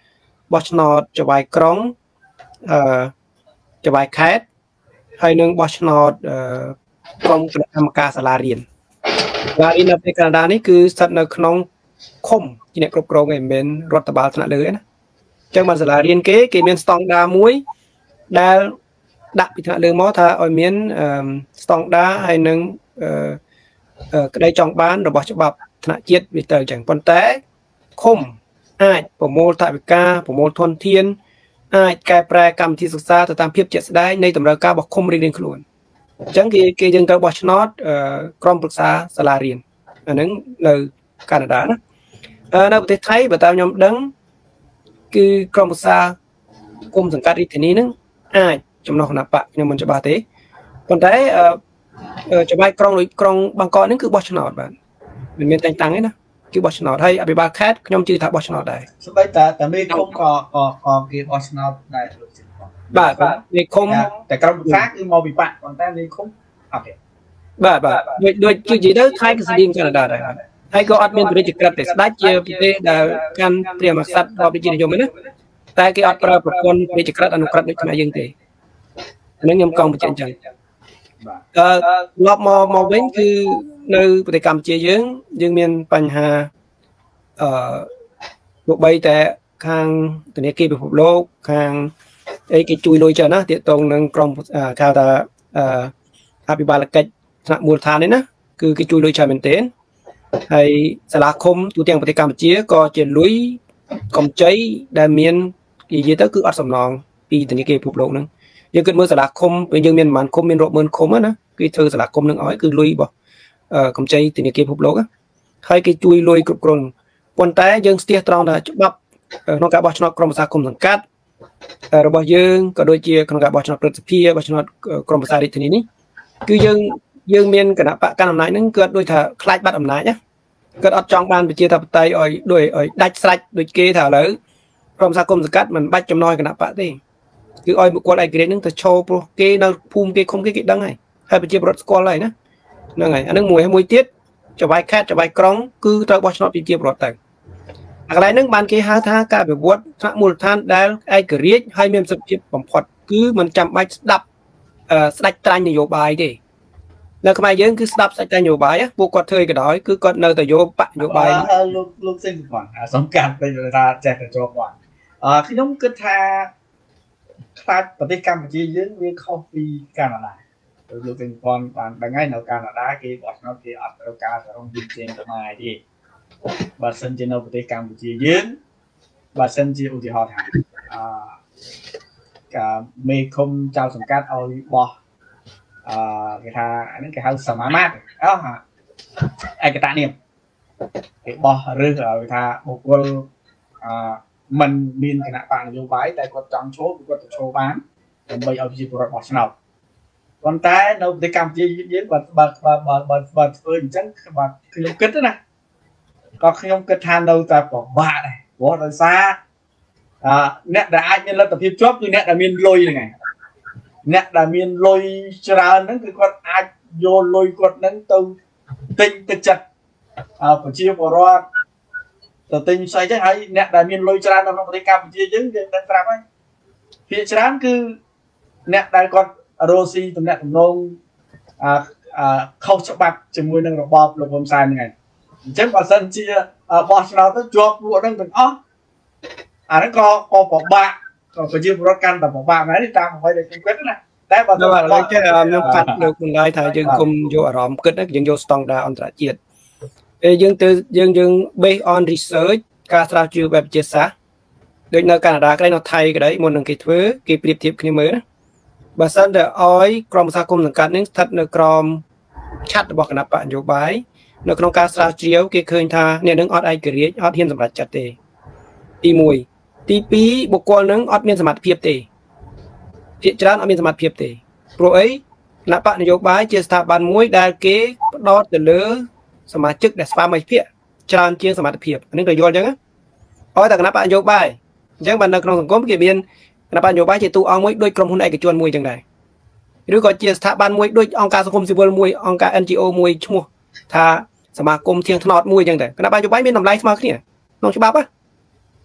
បោះឆ្នោតចវាយក្រុងអឺចវាយខេត្តហើយនឹងបោះឆ្នោតអឺក្រុមគណៈកម្មការសាលារៀនសាលារៀននៅប្រទេសកាណាដានេះគឺស្ថិតនៅក្នុងឃុំជាអ្នកគ្រប់គ្រងឯងមិនមែនរដ្ឋបាលថ្នាក់លើទេណាអញ្ចឹងបានសាលារៀនគេគេមានស្តង់ដារមួយដែលដាក់ពីថ្នាក់លើមកថាឲ្យមានស្តង់ដារហើយនឹងក្តីចង់បានរបស់ច្បាប់ថ្នាក់ជាតិវាទៅអញ្ចឹងប៉ុន្តែឃុំអាចប្រមូលថវិកាប្រមូលធនធានអាចកែប្រែកម្មវិធីសិក្សាទៅតាមភាពជាក់ស្ដែងនៃតម្រូវការរបស់ឃុំរៀងៗខ្លួនអញ្ចឹងគេគេយើងត្រូវបោះឆ្នោតក្រុមប្រឹក្សាសាលារៀនអាហ្នឹងនៅកាណាដាណានៅប្រទេសថៃបើតាមខ្ញុំដឹងគឺក្រុមប្រឹក្សាគុំសង្កាត់រាជធានីហ្នឹងអាចចំណុះគណៈបកខ្ញុំមិនច្បាស់ទេប៉ុន្តែចវាយក្រុងដូចក្រុងបាងកកហ្នឹងគឺបោះឆ្នោតបាទមិនមានតែងតាំងទេណាគឺបោះឆ្នោតហើយអភិបាលខេត្តខ្ញុំជឿថាបោះឆ្នោតដែរសូម្បីតែតែមេឃុំក៏ក៏គេបោះឆ្នោតដែរលោកជិនបាទបាទមេឃុំតែក្រុមប្រឹក្សាគឺមកវិបាកប៉ុន្តែមេឃុំអត់ទេបាទបាទដូចដូចជឿនិយាយទៅថៃក៏ស្តៀងកាណាដាដែរហើយក៏អត់មានពាណិជ្ជក្រិតទេស្ដេចជាប្រទេសដែលកាន់ព្រាហ្មណ៍ក្សត្ររបស់ប្រជានិយមណាតែគេអត់ប្រើប្រព័ន្ធពាណិជ្ជក្រិតអនុក្រិតដូចខ្មែរយើងទេអានេះខ្ញុំកង់បញ្ជាក់អញ្ចឹងអឺឡប់មកមកវិញគឺនៅប្រទេសកម្ពុជាយើងយើងមានបញ្ហាអឺទោះបីតែខាងធនាគារពិភពលោកខាងអីគេជួយលុយច្រើនណាទាក់ទងនឹងក្រុមគេហៅថាអឺអភិបាលកិច្ចថ្នាក់មូលដ្ឋាននេះណាគឺគេជួយលុយច្រើនមែនទែនហើយសាលាឃុំទូទាំងប្រទេសកម្ពុជាក៏ជាលុយកម្ចីដែលមាននិយាយទៅគឺអត់សំណងពីធនាគារពិភពលោកហ្នឹងយើងគិតមើលសាលាឃុំពេលយើងមានប្រហែលឃុំមានរាប់ម៉ឺនឃុំណាគេធ្វើសាលាឃុំនឹងឲ្យគឺលុយរបស់កម្ចីធនាគារពិភពលោកហើយគេជួយលុយគ្រប់គ្រងប៉ុន្តែយើងស្ទះត្រង់ថាច្បាប់ក្នុងការបោះឆ្នោតក្រុមប្រឹក្សាគុំសង្កាត់របស់យើងក៏ដូចជាក្នុងការបោះឆ្នោតព្រឹទ្ធសភាបោះឆ្នោតក្រុមប្រឹក្សារាជធានីនេះគឺយើងយើងមានគណៈបកកណ្ដាលអំណាចហ្នឹងគាត់ដូចថាខ្លាចបាត់អំណាចណាគាត់អត់ចង់បានប្រជាធិបតេយ្យឲ្យដូចឲ្យដាច់ស្រេចដូចគេថាឥឡូវក្រុមប្រឹក្សាគុំសង្កាត់មិនបាច់ចំណយគណៈបកទេគឺឲ្យបុគ្គលឯករាជ្យហ្នឹងទៅឈរព្រោះគេនៅភូមិគេឃុំគេគេដឹងហើយហើយប្រជាពលរដ្ឋស្គាល់ហើយណាហ្នឹងហើយអានឹងមួយមួយទៀតចវាយខេត្តចវាយក្រុងគឺត្រូវបោះឆ្នោតប្រជាពលរដ្ឋទៅអាកន្លែងហ្នឹងបានគេហៅថាការវិវត្តថ្នាក់មូលដ្ឋានដែលឯករាជ្យហើយមានប្រសិទ្ធភាពបំផុតគឺមិនចាំបាច់ស្ដាប់ស្ដាច់ត្រាញ់នយោបាយទេនៅខ្មែរយើងគឺស្ដាប់ស្ដាច់ត្រាញ់នយោបាយពួកគាត់ធ្វើអីក៏ដោយគឺគាត់នៅតែយកបកនយោបាយលោកលោកសេងសុផាន់សំខាន់ទៅថាចេះតែជាប់គាត់អឺខ្ញុំគិតថាខ្លាចប្រទេសកម្ពុជាយើងវាខុសពីកាណាដាលោកសេងសុផាន់បានដឹងហើយនៅកាណាដាគេបោះឆ្នោតគេអត់ត្រូវការសរងយឺតជាងខ្មែរទេបើសិនជានៅប្រទេសកម្ពុជាយើងបើសិនជាឧទាហរណ៍ថាអឺកាមេឃុំចៅសង្កាត់ឲ្យបោះអឺគេថាអានេះគេហៅសមាមាត្រអោះឯកតនាមគេបោះឬឲ្យថាបុគ្គលអឺมันមានគណៈបកនយោបាយតែគាត់ចង់ចូលគាត់ទៅចូលបានដើម្បីឲ្យប្រជាពលរដ្ឋបោះឆ្នោតប៉ុន្តែនៅប្រទេសកម្ពុជាយើងបើបើបើបើបើធ្វើអញ្ចឹងបាទខ្ញុំគិតណាក៏ខ្ញុំគិតថានៅតែពិបាកដែរព្រោះដោយសារអឺអ្នកដែលអាចមានលទ្ធភាពជាប់គឺអ្នកដែលមានលុយហ្នឹងឯងអ្នកដែលមានលុយច្រើនហ្នឹងគឺគាត់អាចយកលុយគាត់ហ្នឹងទៅទិញទឹកចិត្តប្រជាពលរដ្ឋទៅទិញផ្សេងចឹងហើយអ្នកដែលមានលុយច្រើននៅក្នុងប្រទេសកម្ពុជាយើងយើងដឹងប្រាប់ហើយភាគច្រើនគឺអ្នកដែលគាត់រស់ស៊ីតំណែងតំណងអឺខុសច្បាប់ជាមួយនឹងរបបលោកហ៊ុនសែនហ្នឹងឯងអញ្ចឹងបើសិនជាបោះឆ្នោតទៅជាប់ពួកហ្នឹងទាំងអស់អាហ្នឹងក៏ក៏ពិបាកក៏ប្រជាពលរដ្ឋកាន់តែពិបាកដែរតាមអ្វីដែលខ្ញុំគិតណាតែបើទៅឥឡូវចេះខ្ញុំកាត់លោកបន្លាយថាយើងគុំយកអារម្មណ៍គិតយើងយកស្តង់ដារអន្តរជាតិពេលយើងទៅយើងយើង based on research ការស្រាវជ្រាវបែបវិទ្យាសាស្ត្រដូចនៅកាណាដាក្តីនៅថៃក្តីមុននឹងគេធ្វើគេប្រៀបធៀបគ្នាមើលណាបើសិនតែឲ្យក្រុមប្រឹក្សាគុំសង្កាត់នេះស្ថិតនៅក្រោមឆ័ត្ររបស់គណៈបកនយោបាយនៅក្នុងការស្រាវជ្រាវគេឃើញថាអ្នកនឹងអត់ឯករាជ្យអត់ហ៊ានសម្រេចចិត្តទេទីមួយទីពីរបុគ្គលនឹងអត់មានសមត្ថភាពទេភាគច្រើនអត់មានសមត្ថភាពទេព្រោះអីគណៈបកនយោបាយជាស្ថាប័នមួយដែលគេផ្ដោតទៅលើសមាជិកដែលស្វាមីភាពច្រើនជាងសមត្ថភាពអានេះក៏យល់អញ្ចឹងឲ្យតែគណៈបកនយោបាយអញ្ចឹងបើនៅក្នុងសង្គមគេមានគណៈបកនយោបាយជាតួអង្គមួយដូចក្រុមហ៊ុនឯកជនមួយអញ្ចឹងដែរឬក៏ជាស្ថាប័នមួយដូចអង្គការសង្គមស៊ីវិលមួយអង្គការ N G O មួយឈ្មោះថាសមាគមធៀងថ្នោតមួយអញ្ចឹងដែរគណៈបកនយោបាយមានតម្លៃស្មើគ្នាក្នុងច្បាប់ណា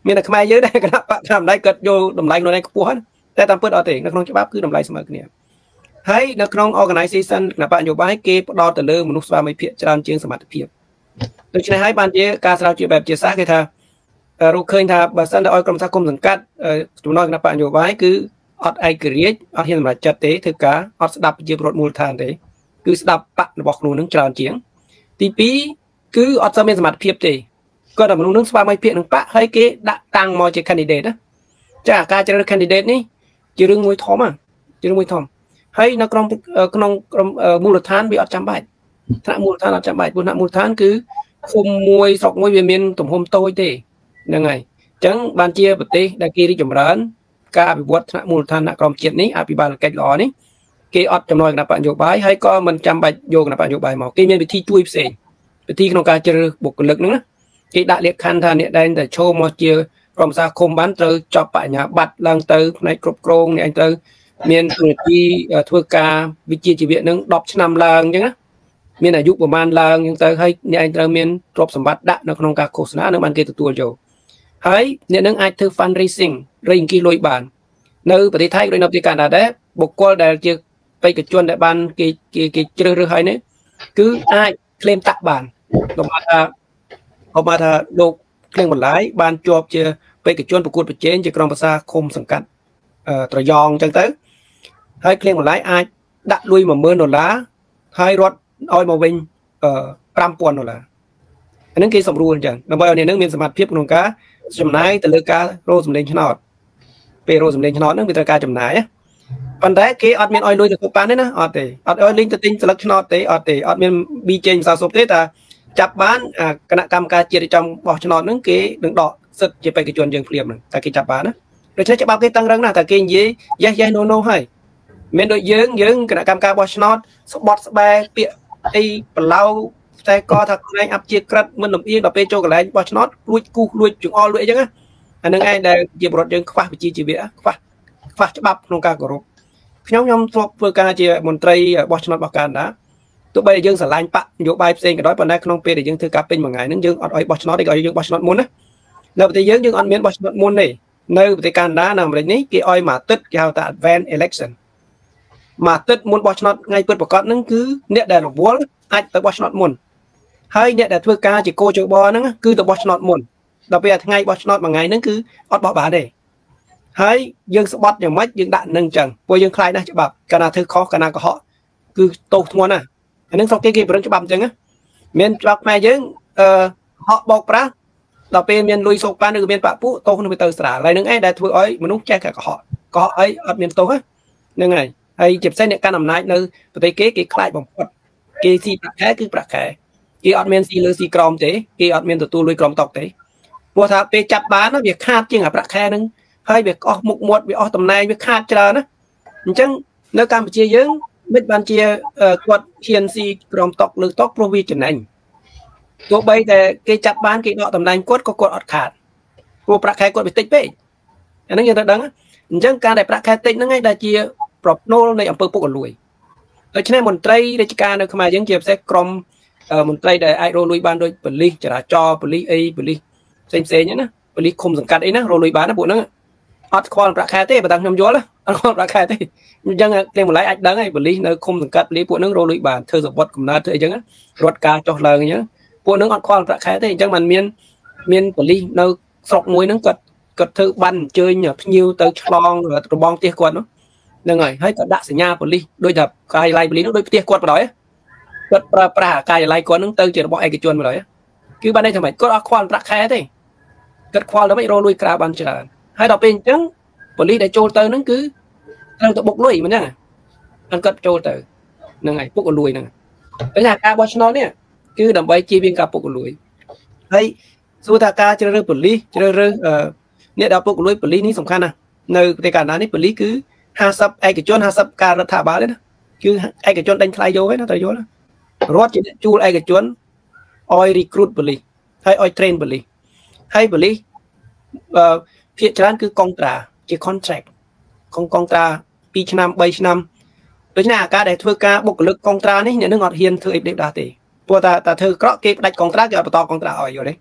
មានតែខ្មែរយើងដែរគណៈបកតាមដៃគាត់យកតម្លៃខ្លួនឯងខ្ពស់តែតាមពិតអត់ទេនៅក្នុងច្បាប់គឺតម្លៃស្មើគ្នាហើយនៅក្នុង organization គណៈបកនយោបាយគេផ្ដោតទៅលើមនុស្សស្វាមីភាគច្រើនជាងសមត្ថភាពដូច្នេះហើយបានជាការស្រាវជ្រាវបែបជាសាស្ត្រគេថារកឃើញថាបើសិនតែឲ្យក្រុមសហគមន៍សង្កាត់ចំណុចគណៈបកនយោបាយគឺអត់ឯករាជ្យអត់ហ៊ានសម្រេចចិត្តទេធ្វើការអត់ស្ដាប់ប្រជាពលរដ្ឋមូលដ្ឋានទេគឺស្ដាប់បករបស់ខ្លួននឹងច្រើនជាងទីពីរគឺអត់សូវមានសមត្ថភាពទេគាត់តែមនុស្សនឹងស្វាមីភាគនឹងបកហើយគេដាក់តាំងមកជា candidate ណាចាការជ្រើសរើស candidate នេះជារឿងមួយធំណាជារឿងមួយធំហើយនៅក្នុងក្នុងក្រុមមូលដ្ឋានវាអត់ចាំបាច់ថ្នាក់មូលដ្ឋានអត់ចាំបាច់ព្រោះថ្នាក់មូលដ្ឋានគឺឃុំមួយស្រុកមួយវាមានទំហំតូចទេហ្នឹងហើយអញ្ចឹងបានជាប្រទេសដែលគេរីកចម្រើនការអភិវឌ្ឍថ្នាក់មូលដ្ឋានថ្នាក់ក្រមជាតិនេះអភិបាលកិច្ចល្អនេះគេអត់ចំណយគណៈបកនយោបាយហើយក៏មិនចាំបាច់យកគណៈបកនយោបាយមកគេមានវិធីជួយផ្សេងវិធីក្នុងការជ្រើសរើសបុគ្គលិកហ្នឹងណាគេដាក់លក្ខខណ្ឌថាអ្នកដែលតែចូលមកជាក្រុមសហគមន៍បានត្រូវចប់បញ្ញាបត្រឡើងទៅផ្នែកគ្រប់គ្រងអ្នកឯងត្រូវមានទូនាទីធ្វើការវិជ្ជាជីវៈនឹងដប់ឆ្នាំឡើងអញ្ចឹងណាមានអាយុប្រហែលឡើងអញ្ចឹងទៅហើយអ្នកឯងត្រូវមានទ្រព្យសម្បត្តិដាក់នៅក្នុងការឃោសនានឹងបានគេទទួលយកហើយអ្នកនឹងអាចធ្វើ fundraising រៃអង្គាសលុយបាននៅប្រទេសថៃឬនៅប្រទេសកាណាដាបុគ្គលដែលជាបេក្ខជនដែលបានគេគេគេជ្រើសរើសហើយនេះគឺអាច claim តាក់បានខ្ញុំថាខ្ញុំថាលោកឃ្លៀងបន្លាយបានជាប់ជាបេក្ខជនប្រកួតប្រជែងជាក្រុមប្រឹក្សាឃុំសង្កាត់ត្រយងអញ្ចឹងទៅហើយឃ្លៀងបន្លាយអាចដាក់លុយ một nghìnដុល្លារហើយរត់ឲ្យមកវិញfive thousandដុល្លារអានឹងគេសម្រួលអញ្ចឹងដើម្បីឲ្យអ្នកនឹងមានសមត្ថភាពក្នុងការចំណាយទៅលើការរោសម្លេងឆ្នោតពេលរោសម្លេងឆ្នោតហ្នឹងវាត្រូវការចំណាយប៉ុន្តែគេអត់មានឲ្យលុយទៅគ្រប់បានទេណាអត់ទេអត់ឲ្យលេងទៅទិញស្លឹកឆ្នោតទេអត់ទេអត់មានប៊ីចេញសាសុបទេតែចាប់បានគណៈកម្មការជាតិចំបោះឆ្នោតហ្នឹងគេនឹងដកសិទ្ធិជាបេក្ខជនយើងភ្លាមហ្នឹងតែគេចាប់បានណាដូច្នេះច្បាប់គេតឹងរឹងណាស់តែគេនិយាយ yes yes no no ហើយមានដូចយើងយើងគណៈកម្មការបោះឆ្នោតស្បត់ស្បែពាក្យអីប្រឡៅតែក៏ថាខ្លួនឯងអាប់ជាក្រិតមិនលំអៀងដល់ពេលចូលកន្លែងបោះឆ្នោតលួចគូសលួចចង្អុលលួចអីចឹងណាអានឹងឯងដែលជាបរិបទយើងខ្វះវិជ្ជាជីវៈខ្វះខ្វះច្បាប់ក្នុងការគោរពខ្ញុំខ្ញុំធ្លាប់ធ្វើការជាមន្ត្រីបោះឆ្នោតរបស់កាណាដាទោះបីយើងស្រឡាញ់បកនយោបាយផ្សេងក៏ដោយប៉ុន្តែក្នុងពេលដែលយើងធ្វើការពេញមួយថ្ងៃហ្នឹងយើងអត់ឲ្យបោះឆ្នោតទេក៏យើងបោះឆ្នោតមុនណានៅប្រទេសយើងយើងអត់មានបោះឆ្នោតមុនទេនៅប្រទេសកាណាដានៅអាមេរិកនេះគេឲ្យមួយអាទិត្យគេហៅថា advance election មួយអាទិត្យមុនបោះឆ្នោតថ្ងៃពិតប្រាកដហ្នឹងគឺអ្នកដែលរវល់អាចទៅបោះឆ្នោតមុនហើយអ្នកដែលធ្វើការជាកោជបហ្នឹងគឺទៅបោះឆ្នោតមុនដល់ពេលថ្ងៃបោះឆ្នោតមួយថ្ងៃហ្នឹងគឺអត់បោះបានទេហើយយើងស្បត់យ៉ាងម៉េចយើងដាក់នឹងចឹងព្រោះយើងខ្លាចណាស់ច្បាប់កាលណាធ្វើខុសកាលណាកុហកគឺទោសធ្ងន់ណាស់អានឹងស្រុកគេគេប្រឹងច្បាប់អញ្ចឹងណាមានច្បាប់ខ្មែរយើងអឺហក់បោកប្រាស់ដល់ពេលមានលុយសោកប៉ានឬក៏មានបាក់ពួកទោសនឹងវាទៅស្រាលហើយនឹងឯងដែលធ្វើឲ្យមនុស្សចេះតែកុហកកុហកអីអត់មានទោសហ្នឹងហើយហើយជាពិសេសអ្នកកាន់អំណាចនៅប្រទេសគេគេខ្លាចបំផុតគេស៊ីប្រាក់ខែគឺប្រាក់ខែគេអត់មានស៊ីលើស៊ីក្រមទេគេអត់មានទទួលលុយក្រមតុកទេព្រោះថាពេលចាប់បានវាខាតជាងអាប្រាក់ខែហ្នឹងហើយវាអស់មុខមាត់វាអស់តំណែងវាខាតច្រើនណាអញ្ចឹងនៅកម្ពុជាយើងមិនបានជាគាត់ហ៊ានស៊ីក្រមតុកលើតុកព្រោះវាចំណេញទោះបីតែគេចាប់បានគេដកតំណែងគាត់ក៏គាត់អត់ខាតព្រោះប្រាក់ខែគាត់វាតិចពេកអាហ្នឹងយើងត្រូវដឹងអញ្ចឹងការដែលប្រាក់ខែតិចហ្នឹងឯងដែលជាប្រផ្នូលនៃអំពើពុករលួយដូច្នេះមន្ត្រីរាជការនៅខ្មែរយើងជាពិសេសក្រមមន្ត្រីដែលអាចរលួយបានដូចប៉ូលីសចរាចរណ៍ប៉ូលីសអីប៉ូលីសផ្សេងផ្សេងណាប៉ូលីសឃុំសង្កាត់អីណារលួយបានណាពួកហ្នឹងអត់ខ្វល់ប្រាក់ខែទេបើតាំងខ្ញុំយល់អត់ខ្វល់ប្រាក់ខែទេអញ្ចឹងគ្លៀងបន្លែអាចដឹងហើយប៉ូលីសនៅឃុំសង្កាត់ប៉ូលីសពួកហ្នឹងរលួយបានធ្វើសវត្ថកំណើតធ្វើអីចឹងរត់ការចុះឡើងអញ្ចឹងពួកហ្នឹងអត់ខ្វល់ប្រាក់ខែទេអញ្ចឹងมันមានមានប៉ូលីសនៅស្រុកមួយហ្នឹងគាត់គាត់ធ្វើបានអញ្ជើញភ្ញៀវទៅឆ្លងរបងផ្ទះគាត់ហ្នឹងហើយហើយក៏ដាក់សញ្ញាប៉ូលីសដូចថាកាយឡៃប៉ូលីសនោះដូចផ្ទះគាត់បណ្ដោយគាត់ប្រើប្រាស់កាយឡៃគាត់ហ្នឹងទៅជារបស់ឯកជនបណ្ដោយគឺបានន័យថាម៉េចគាត់អត់ខ្វល់ប្រាក់ខែទេគាត់ខ្វល់ទៅមិនរលួយក្រៅបានច្រើនហើយដល់ពេលអញ្ចឹងប៉ូលីសដែលចូលទៅហ្នឹងគឺត្រូវទៅបុកលុយមិនហ្នឹងអត់គាត់ចូលទៅហ្នឹងហើយពុករលួយហ្នឹងតែថាការបោះឆ្នោតនេះគឺដើម្បីជៀសវាងការពុករលួយហើយសួរថាការជ្រើសរើសប៉ូលីសជ្រើសរើសអ្នកដែលពុករលួយប៉ូលីសនេះសំខាន់ណាស់នៅប្រទេសកាណាដានេះប៉ូលីសគឺห้าสิบឯកជនห้าสิบការរដ្ឋាភិបាលទេណាគឺឯកជនដេញថ្លៃយកឯណាត្រូវយល់រដ្ឋជាអ្នកជួលឯកជនឲ្យ recruit ប៉ូលីសហើយឲ្យ train ប៉ូលីសហើយប៉ូលីសអឺភាគច្រើនគឺកុងត្រាជា contract កុងកុងត្រាtwoឆ្នាំthreeឆ្នាំដូច្នេះអាការដែលធ្វើការបុគ្គលិកកុងត្រានេះអ្នកនឹងអត់ហ៊ានធ្វើអីផ្ដេសផ្ដាសទេព្រោះតែតែធ្វើក្រក់គេផ្ដាច់កុងត្រាគេអត់បន្តកុងត្រាឲ្យយល់ទេ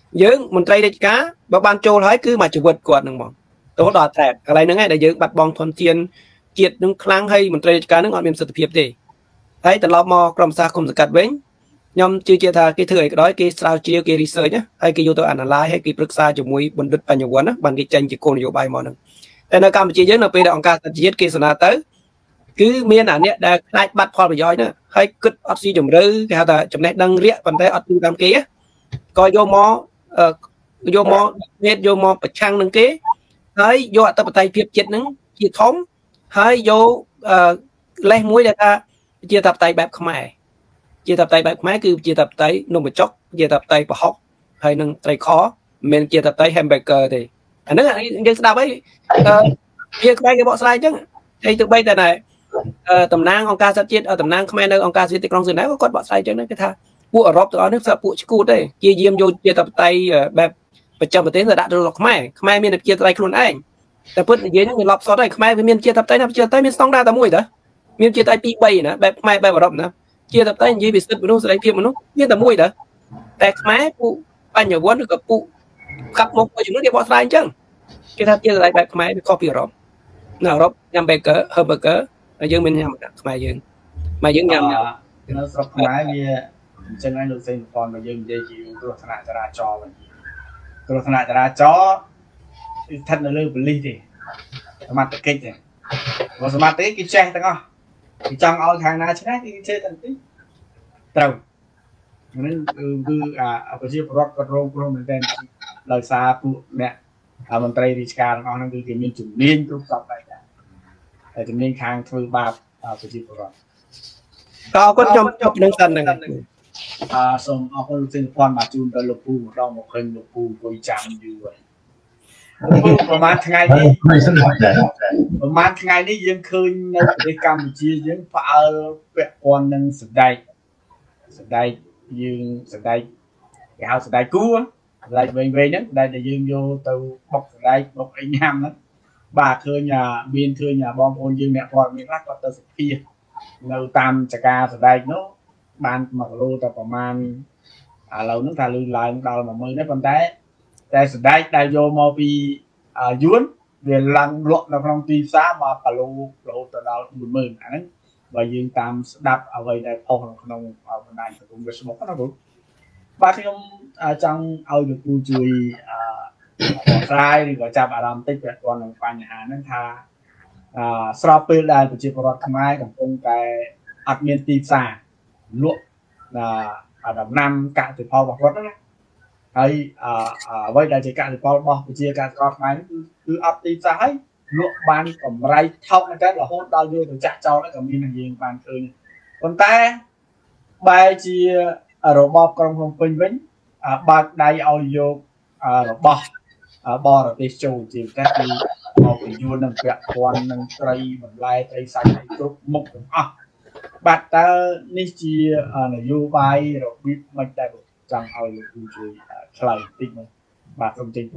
យើងមន្ត្រីរាជការបើបានចូលហើយគឺមកជីវិតគាត់នឹងមកទៅដល់តែកន្លែងហ្នឹងឯងដែលយើងបាត់បង់ធនធានជាតិនឹងខ្លាំងហើយមន្ត្រីរាជការនឹងអត់មានប្រសិទ្ធភាពទេហើយត្រឡប់មកក្រុមសាគុំសង្កាត់វិញខ្ញុំជឿជាក់ថាគេធ្វើអីក៏ដោយគេស្រាវជ្រាវគេ research ណាហើយគេយកទៅ analyze ហើយគេប្រឹក្សាជាមួយបណ្ឌិតបញ្ញវន្តណាបានគេចេញជាគោលនយោបាយមកហ្នឹងតែនៅកម្ពុជាយើងនៅពេលដែលអង្គការសហជាតិគេស្នើទៅគឺមានអាអ្នកដែលខ្លាចបាត់ផលប្រយោជន៍ណាហើយគិតអត់ស៊ីជម្រៅគេហៅថាចំណេះដឹងរាក់ប៉ុន្តែអត់ទូតាមគេក៏យកមកយកមកនេតយកមកប្រឆាំងនឹងគេហើយយកអធិបតេយ្យភាពជាតិហ្នឹងជាធំហើយយកលេសមួយដែលថាជាអធិបតេយ្យបែបខ្មែរជាអធិបតេយ្យបែបខ្មែរគឺជាអធិបតេយ្យនំបញ្ចុកជាអធិបតេយ្យប្រហុកហើយនឹងត្រីខមិនមែនជាអធិបតេយ្យ hamburger ទេអាហ្នឹងយើងស្ដាប់ហើយវាខ្មែរគេបកស្រាយអញ្ចឹងហើយទោះបីតែតំណាងអង្គការសហជាតិតំណាងខ្មែរនៅអង្គការសហជាតិទីក្រុងស៊ឺណែវគាត់បកស្រាយអញ្ចឹងគេថាពួកអឺរ៉ុបទាំងអស់នេះផ្សព្វពួកឈួតទេជាយាមយកជាអធិបតេយ្យបែបប្រចាំប្រទេសទៅដាក់ទៅខ្មែរខ្មែរមានជាអធិបតេយ្យខ្លួនឯងតែពិតនិយាយហ្នឹងវាឡប់សតហើយខ្មែរវាមានជាអធិបតេយ្យណាជាអធិបតេយ្យមានស្តង់ដារតែមួយតើមានជាអធិបតេយ្យពីរបីណាបែបខ្មែរបែបអឺរ៉ុបណាជាអធិបតេយ្យនិយាយពីសិទ្ធិមនុស្សសេរីភាពមនុស្សមានតែមួយតើតែខ្មែរពួកបញ្ញវន្តឬក៏ពួកកាប់មុខមួយចំនួនគេបកស្រាយអញ្ចឹងគេថាជាអធិបតេយ្យបែបខ្មែរវាខុសពីអឺរ៉ុបនៅអឺរ៉ុបញ៉ាំ burger hamburger ហើយយើងមានញ៉ាំខ្មែរយើងមកយើងញ៉ាំនៅស្រុកខ្មែរវាអញ្ចឹងហើយលោកសេងប៉ុនមកយើងនិយាយជាគ្រោះថ្នាក់ចរាចរណ៍វិញគ្រោះថ្នាក់ចរាចរណ៍ស្ថិតនៅលើប៉ូលីសទេសមត្ថកិច្ចទេបើសមត្ថកិច្ចគេចេះទាំងអស់គេចង់ឲ្យខាងណាឆ្នះគេចេះតែទីត្រូវហ្នឹងគឺគឺអាប្រជាពលរដ្ឋគាត់រងគ្រោះមែនទែនដោយសារពួកអ្នកមន្ត្រីរាជការទាំងអស់ហ្នឹងគឺគេមានជំនាញគ្រប់សពដែរតែជំនាញខាងធ្វើបាបប្រជាពលរដ្ឋក៏អរគុណខ្ញុំចប់នឹងសិនហ្នឹងអឺសូមអរគុណលោកសេនផនមកជូនទៅលោកពូម្ដងមកឃើញលោកពូអង្គុយចាំយូរហើយប្រហែលថ្ងៃនេះប្រហែលថ្ងៃនេះយើងឃើញនៅប្រទេសកម្ពុជាយើងផ្អើលពាក់ព័ន្ធនឹងសម្ដែងសម្ដែងយើងសម្ដែងគេហៅសម្ដែងគូសម្ដែងវិញវិញហ្នឹងដែលយើងយកទៅបុកសម្ដែងបុកអីញ៉ាំហ្នឹងបាទឃើញមានឃើញបងប្អូនយើងអ្នកព័ត៌មានខ្លះគាត់ទៅសភានៅតាមចកាសម្ដែងនោះបានមួយគីឡូតែប្រហែលឥឡូវហ្នឹងថាលឺឡើងដល់មួយម៉ឺនដែរប៉ុន្តែតែសម្ដែងដែលយកមកពីយួនវាឡើងលក់នៅក្នុងទីផ្សារមកគីឡូរហូតទៅដល់មួយម៉ឺនអាហ្នឹងបើយើងតាមស្ដាប់អ្វីដែលផុសនៅក្នុងបណ្ដាញសង្គម Facebook ណាបងបាទខ្ញុំចង់ឲ្យលោកគ្រូជួយអឺស្រាយឬក៏ចាប់អារម្មណ៍តិចពាក់ព័ន្ធនឹងបញ្ហាហ្នឹងថាអឺស្របពេលដែលប្រជាពលរដ្ឋខ្មែរកំពុងតែអត់មានទីផ្សារលក់អាដំណាំកសិផលរបស់គាត់ណាហើយអឺអ្វីដែលជាកសិផលរបស់ប្រជាកសិករខ្មែរគឺគឺអត់ទីផ្សារហើយលក់បានកម្រៃថោកមែនតើរហូតដល់យកទៅចាក់ចោលក៏មានយើងបានឃើញប៉ុន្តែបែរជារបបក្រុងភ្នំពេញវិញបើកដៃឲ្យយករបស់បរទេសចូលជាពិសេសគឺមកពីយួននឹងពាក់ព័ន្ធនឹងត្រីបន្លែត្រីសាច់គ្រប់មុខទាំងអស់បាទតើនេះជានយោបាយរបៀបមិនដែរចង់ឲ្យលោកគ្រូជួយឆ្លើយបន្តិចមកបាទសូមចេញ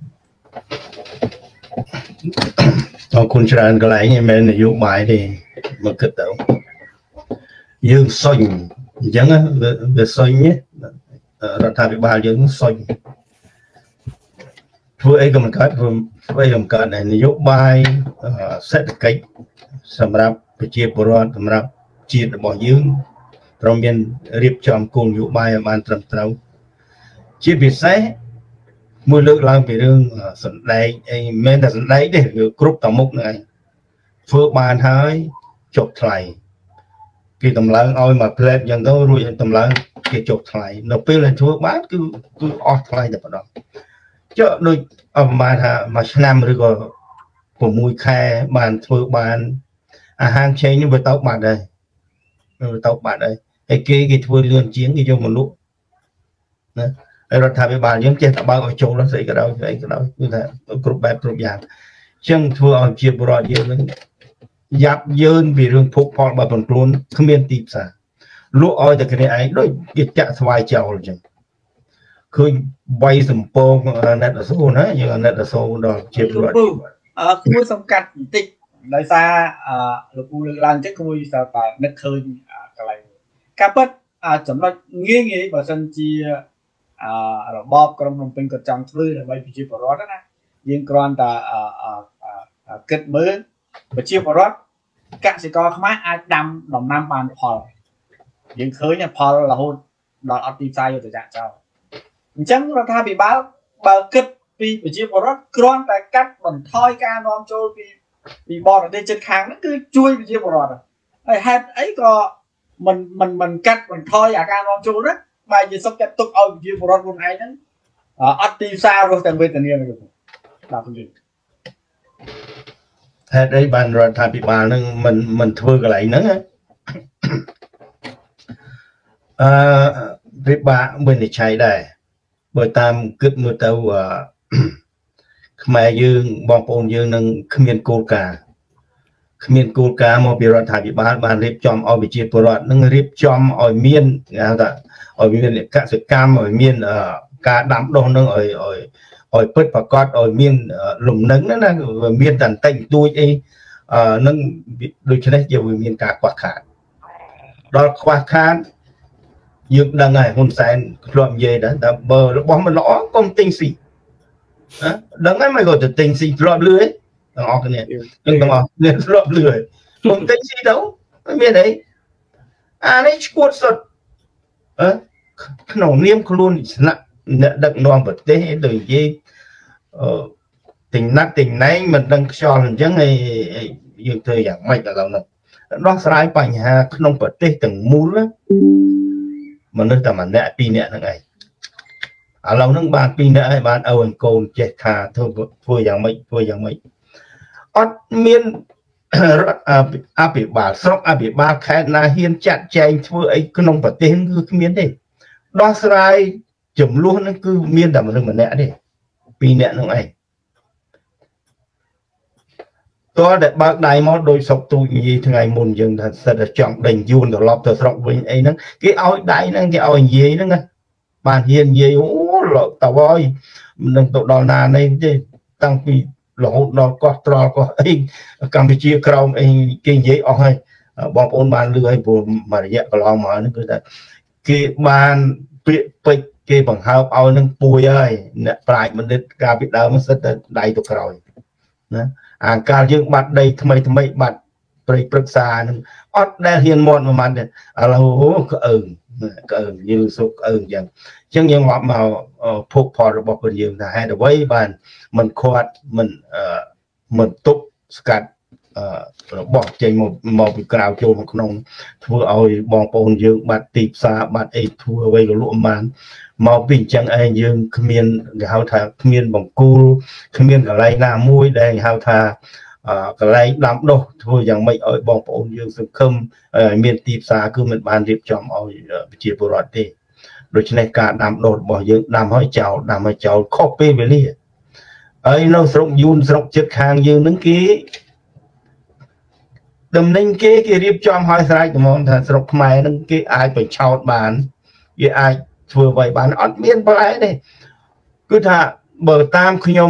អរគុណច្រើនកន្លែងនេះមិននយោបាយទេមកគិតទៅយើងសុញអញ្ចឹងវាសុញរដ្ឋាភិបាលយើងសុញធ្វើអីក៏មិនកើតធ្វើអីក៏មិនកើតដែរនយោបាយសេដ្ឋកិច្ចសម្រាប់ប្រជាពលរដ្ឋសម្រាប់ជាតិរបស់យើងត្រូវមានរៀបចំគោលនយោបាយឲ្យបានត្រឹមត្រូវជាពិសេសមួយលើកឡើងពីរឿងសម្ដែងអីមិនមែនតែសម្ដែងទេវាគ្រប់តមុខហ្នឹងឯងធ្វើបានហើយចុះថ្លៃគេតម្លើងឲ្យមកផ្លែតយ៉ាងទៅរួចតម្លើងគេចុះថ្លៃនៅពេលដែលធ្វើបានគឺគឺអស់ថ្លៃតែម្ដងចុះដូចអប្រមាណថាមួយឆ្នាំឬក៏6ខែបានធ្វើបានអាហារខ្ចីនេះវាទៅបាត់ហើយវាទៅបាត់ហើយហើយគេគេធ្វើលឿនជាងគេយកមកលក់ណាហើយរដ្ឋាភិបាលយើងចេះតែបើកឲ្យចូលស្អីក៏ដោយស្អីក៏ដោយគឺថាគ្រប់បែបគ្រប់យ៉ាងអញ្ចឹងធ្វើឲ្យជាពលរដ្ឋយើងនឹងយ៉ាប់យឺនពីរឿងភោគផលបើបន្ខ្លួនគ្មានទីផ្សារលក់ឲ្យតែគ្នាឯងដូចគេចាក់ស្វាយចោលអញ្ចឹងឃើញបៃសំពងណិតអសូរណាយើងណិតអសូរដល់ជាពលរដ្ឋអឺគួរសំកាត់បន្តិចដោយសារអឺលោកពូលើកឡើងអញ្ចឹងគួរតែនឹកឃើញកន្លែងការពិតចំណុចងាយងាយបើសិនជារបបក្រុងភ្នំពេញគាត់ចង់ធ្វើដើម្បីប្រជាពលរដ្ឋណាយើងគ្រាន់តែគិតមើលប្រជាពលរដ្ឋកសិករខ្មែរអាចដាំដំណាំបានផលយើងឃើញផលរហូតដល់អត់ទីផ្សារយុទ្ធសាស្ត្រចោលអញ្ចឹងរដ្ឋាភិបាលបើគិតពីប្រជាពលរដ្ឋគ្រាន់តែកាត់បន្ថយការនាំចូលពីពីបរទេសជិតខាងហ្នឹងគឺជួយប្រជាពលរដ្ឋហើយហេតុអីក៏មិនមិនមិនកាត់បន្ថយអាការនាំចូលហ្នឹងបែរជាសុខចិត្តទុកឲ្យប្រជាពលរដ្ឋខ្លួនឯងហ្នឹងអត់ទីផ្សាររស់ទាំងវេទនាហ្នឹងបាទជំរាបហេតុអីបានរដ្ឋាភិបាលហ្នឹងមិនមិនធ្វើកន្លែងហ្នឹងអឺវិបាកវិនិច្ឆ័យដែរបើតាមគិតមើលទៅខ្មែរយើងបងប្អូនយើងនឹងគ្មានគោលការណ៍គ្មានគោលការណ៍មកពីរដ្ឋាភិបាលបានរៀបចំឲ្យប្រជាពលរដ្ឋនឹងរៀបចំឲ្យមានគេហៅថាឲ្យមានកសិកម្មឲ្យមានការដាំដុះនឹងឲ្យឲ្យឲ្យពិតប្រកបឲ្យមានលំនឹងណាមានតែបន្តិចតួចអីនឹងដូច្នេះយើងមានការខ្វះខាតដល់ខ្វះខាតយើងដឹងហើយហ៊ុនសែនធ្លាប់និយាយដែរតែបើរបស់មិនល្អកុំទិញស៊ីណាដឹងហើយមិនក៏ទៅទិញស៊ីធ្លាប់លឺទេទាំងអស់គ្នាទាំងទាំងអស់គ្នាធ្លាប់លឺហើយកុំទិញស៊ីទៅមិនមានអីអានេះឈួតសុទ្ធអឺក្នុងនាមខ្លួនស្នាក់អ្នកដឹកនាំប្រទេសដូចនិយាយអឺទិញណាត់ទិញណែងមិនដឹងខ្យល់អញ្ចឹងឯយើងធ្វើយ៉ាងម៉េចដល់ហ្នឹងដោះស្រាយបញ្ហាក្នុងប្រទេសទាំងមូលមនុស្សតែម្នាក់ពីរនាក់ហ្នឹងឯងឥឡូវហ្នឹងបានពីរនាក់ហើយបានអូនកូនចេះថាធ្វើធ្វើយ៉ាងម៉េចធ្វើយ៉ាងម៉េចអត់មានរដ្ឋអភិបាលស្រុកអភិបាលខេត្តណាហ៊ានចាត់ចែងធ្វើអីក្នុងប្រទេសគឺគ្មានទេដោះស្រាយចំនួនហ្នឹងគឺមានតែមនុស្សម្នាក់ទេពីរនាក់ហ្នឹងឯងតើតែបើកដៃមកដោយសុកទូចនិយាយថ្ងៃមុនយើងថាសិតតែចង់ដេញយួនត្រឡប់ទៅស្រុកវិញអីហ្នឹងគេឲ្យដៃហ្នឹងគេឲ្យនិយាយហ្នឹងបានហ៊ាននិយាយអូលោកតើអើយមិននឹងទៅដល់ណានេះទេតាំងពីរហូតដល់កោះត្រល់កោះអីកម្ពុជាក្រោមអីគេនិយាយអស់ហើយបងប្អូនបានលឺហើយព្រោះមួយរយៈកន្លងមកហ្នឹងគឺថាគេបានពាក្យពេចគេបង្ហើបឲ្យនឹងពួយហើយអ្នកប្រាជ្ញបណ្ឌិតកាលពីដើមសិតតែដៃទៅក្រោយណាអាកាលយើងបាត់ដីថ្មីថ្មីបាត់ព្រៃព្រឹក្សានឹងអត់ដែលហ៊ានមាត់មួយម៉ាត់ទេឥឡូវក្អើងក្អើងយើងសុខក្អើងចឹងអញ្ចឹងយើងងាប់មកភោគផលរបស់ពលយើងថាហេតុអ្វីបានមិនខាត់មិនមិនទប់ស្កាត់របស់ចេញមកមកពីក្រៅចូលមកក្នុងធ្វើឲ្យបងប្អូនយើងបាត់ទីផ្សារបាត់អីធ្វើអ្វីក៏លក់មិនបានមកពីអញ្ចឹងឯងយើងគ្មានគេហៅថាគ្មានបង្គោលគ្មានកន្លែងណាមួយដែលហៅថាកន្លែងដាំដុះធ្វើយ៉ាងម៉េចឲ្យបងប្អូនយើងសង្ឃឹមមានទីផ្សារគឺមិនបានរៀបចំឲ្យប្រជាពលរដ្ឋទេដូច្នេះការដាំដុះរបស់យើងដាំឲ្យចោលដាំឲ្យចោលខុសពេលវេលាហើយនៅស្រុកយួនស្រុកជិតខាងយើងនឹងគេដំណេញគេគេរៀបចំឲ្យស្រេចហ្មងថាស្រុកខ្មែរនឹងគេអាចបញ្ឆោតបានគេអាចធ្វើអ្វីបានអត់មានបន្លែទេគឺថាបើតាមខ្ញុំ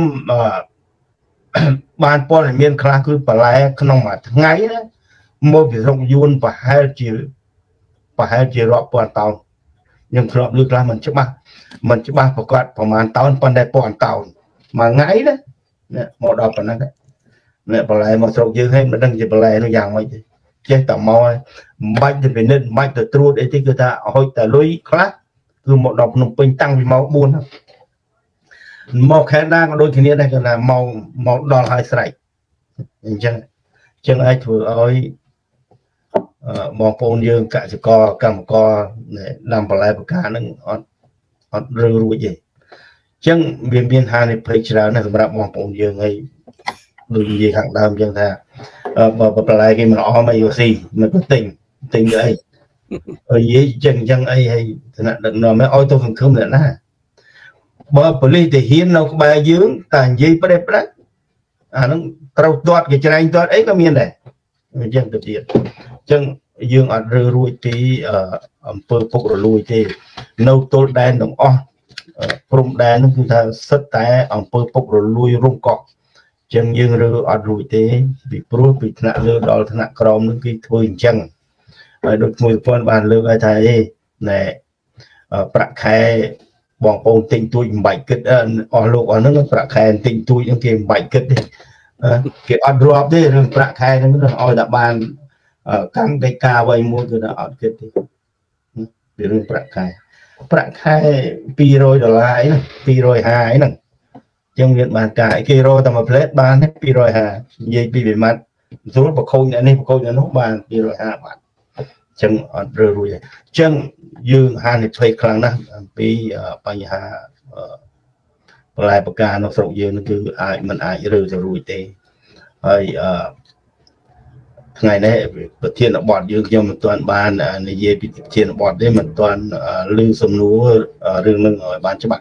បានព័ត៌មានខ្លះគឺបន្លែក្នុងមួយថ្ងៃណាមកពីស្រុកយួនប្រហែលជាប្រហែលជារាប់ពាន់តោនខ្ញុំធ្លាប់លើខ្លះមិនច្បាស់មិនច្បាស់ប្រកាសប្រហែលតោនប៉ុន្តែពាន់តោនមួយថ្ងៃណាមកដល់ប៉ុណ្ណឹងអ្នកបន្លែមកស្រុកយើងហើយមិនដឹងជាបន្លែនោះយ៉ាងម៉េចទេចេះតែមកមិនបាច់ទៅពិនិត្យមិនបាច់ទៅត្រួតអីទេគឺថាហុចតែលុយខ្លះគឺមកដល់ភ្នំពេញតាំងពីម៉ោងបួនមកខេត្តណាក៏ដូចគ្នាដែរគឺថាមកមកដល់ហើយស្រេចអញ្ចឹងអញ្ចឹងអាចធ្វើឲ្យបងប្អូនយើងកសិករកម្មករដាំបន្លែបកាហ្នឹងអត់អត់រើរួចទេអញ្ចឹងវាមានហានិភ័យច្រើនណាស់សម្រាប់បងប្អូនយើងហើយដូចនិយាយខាងដើមអញ្ចឹងថាបើបន្លែគេមិនអស់មកយកស៊ីមិនក៏ទិញទិញទៅអីនិយាយចឹងចឹងអីហើយថ្នាក់ដឹកនាំឲ្យទៅសង្ឃឹមអ្នកណាបើប៉ូលីសទៅហ៊ាននៅក្បែរយើងតែនិយាយប្រេះប្រាច់អាហ្នឹងត្រូវទាត់គេច្រែងទាត់អីក៏មានដែរអញ្ចឹងទៅទៀតអញ្ចឹងយើងអត់រើរួចពីអំពើពុករលួយទេនៅទល់ដែនទាំងអស់ព្រំដែនហ្នឹងគឺថាសិតតែអំពើពុករលួយរំកក់អញ្ចឹងយើងរើអត់រួចទេពីព្រោះពីថ្នាក់លើដល់ថ្នាក់ក្រោមហ្នឹងគេធ្វើអញ្ចឹងហើយដូចមួយប៉ុនបានលើកឲ្យថាអីណែប្រាក់ខែបងប្អូនទិញទួយមិនបាច់គិតអស់លោកអស់ហ្នឹងប្រាក់ខែទិញទួយហ្នឹងគេមិនបាច់គិតទេគេអត់រាប់ទេរឿងប្រាក់ខែហ្នឹងឲ្យតែបានកម្មដីកាអ្វីមួយគឺថាអត់គិតទេពីរឿងប្រាក់ខែប្រាក់ខែពីររយដុល្លារអីហ្នឹងពីររយហាអីហ្នឹងចឹងមានបានការគេរកតែមួយផ្លេតបានពីររយហានិយាយពីវិមាត់ស្រួលបកខូចអ្នកនេះបកខូចអ្នកនោះបានពីររយហាបាទចឹងអត់រើរួយទេចឹងយើងហានិភ័យខ្លាំងណាស់អំពីបញ្ហាបន្លែបកានៅស្រុកយើងនឹងគឺអាចមិនអាចរើទៅរួចទេហើយថ្ងៃនេះប្រធានបទយើងខ្ញុំមិនទាន់បាននិយាយពីប្រធានបទទេមិនទាន់ឮសំណួររឿងនឹងឲ្យបានច្បាស់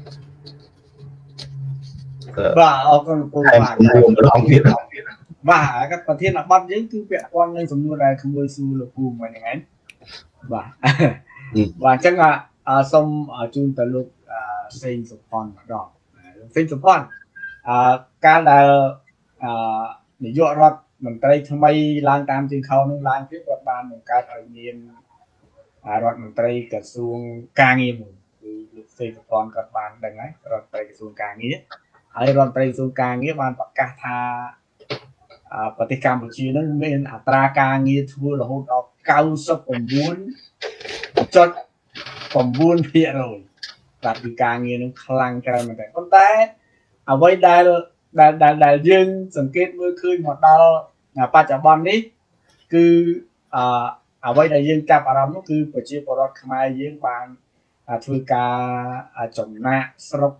បាទអរគុណពូបាទម្ដងទៀតបាទក៏ប្រធានបទយើងគឺពាក់ព័ន្ធនឹងសំណួរដែលក្មួយស៊ូលោកពូមួយហ្នឹងឯងបាទបាទអញ្ចឹងសូមជូនទៅលោកសេងសុផាន់ម្ដងលោកសេងសុផាន់អឺកាលដែលនាយករដ្ឋមន្ត្រីថ្មីឡើងតាមជើងខោនឹងឡើងទៀតគាត់បានបង្កើតឲ្យមានរដ្ឋមន្ត្រីក្រសួងការងារមួយគឺលោកសេងសុផាន់គាត់បានដឹងហើយរដ្ឋមន្ត្រីក្រសួងការងារហើយរដ្ឋមន្ត្រីក្រសួងការងារបានប្រកាសថាប្រទេសកម្ពុជានឹងមានអត្រាការងារធ្វើរហូតដល់ កៅសិបប្រាំបួនចុចប្រាំបួនភាគរយ ប្រាប់ពីការងារនឹងខ្លាំងច្រើនមែនទេប៉ុន្តែអ្វីដែលដែលដែលយើងសង្កេតមើលឃើញមកដល់បច្ចុប្បន្ននេះគឺអអ្វីដែលយើងចាប់អារម្មណ៍នោះគឺប្រជាពលរដ្ឋខ្មែរយើងបានធ្វើការចំណាក់ស្រុក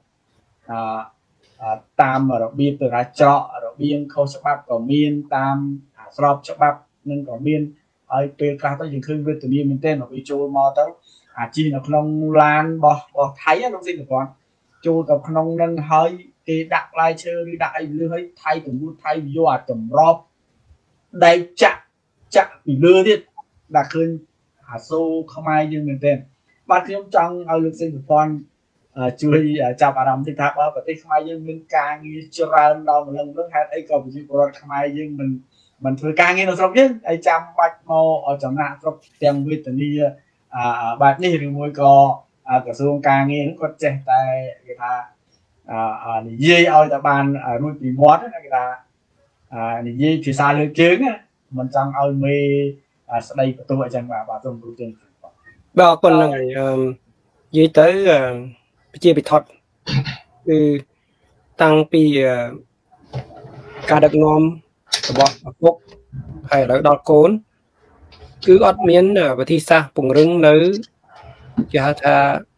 តាមរបៀបទៅរាច្រករបៀងខុសច្បាប់ក៏មានតាមស្របច្បាប់នឹងក៏មានហើយពេលខ្លះទៅយើងឃើញវេទនាមែនទែនមកចូលមកទៅអាជីនៅក្នុងឡានរបស់របស់ថៃលោកសិទ្ធិព័ន្ធចូលទៅក្នុងនឹងហើយគេដាក់ផ្លែឈើឬដាក់អីលើហើយថៃកម្ពុជាថៃយកអាចម្របដែកចាក់ចាក់ពីលើទៀតដាក់ឃើញអាសូខ្មែរយើងមែនទែនបាទខ្ញុំចង់ឲ្យលោកសិទ្ធិព័ន្ធជួយចាប់អារម្មណ៍តិចថាបើប្រទេសខ្មែរយើងមានការងារច្រើនដល់ម្លឹងម្លឹងហេតុអីក៏ប្រជាពលរដ្ឋខ្មែរយើងមិនមិនធ្វើការងារនៅស្រុកយើងហើយចាំបាច់មកចំណាក់ស្រុកទាំងវេទនាបែបនេះឬមួយក៏ក្រសួងការងារហ្នឹងគាត់ចេះតែគេថានិយាយឲ្យតែបានរួចពីមាត់ណាគេថានិយាយភាសាលើជើងមិនចង់ឲ្យមេស្ដីបន្ទោសអញ្ចឹងបាទបាទសូមគ្រូជើងបាទអរគុណនឹងនិយាយទៅប្រជាពិធគឺតាំងពីការដឹកនាំរបស់ឪពុកហើយឥឡូវដល់កូនគឺអត់មានវិធីសាស្ត្រពង្រឹងនៅគេហៅថា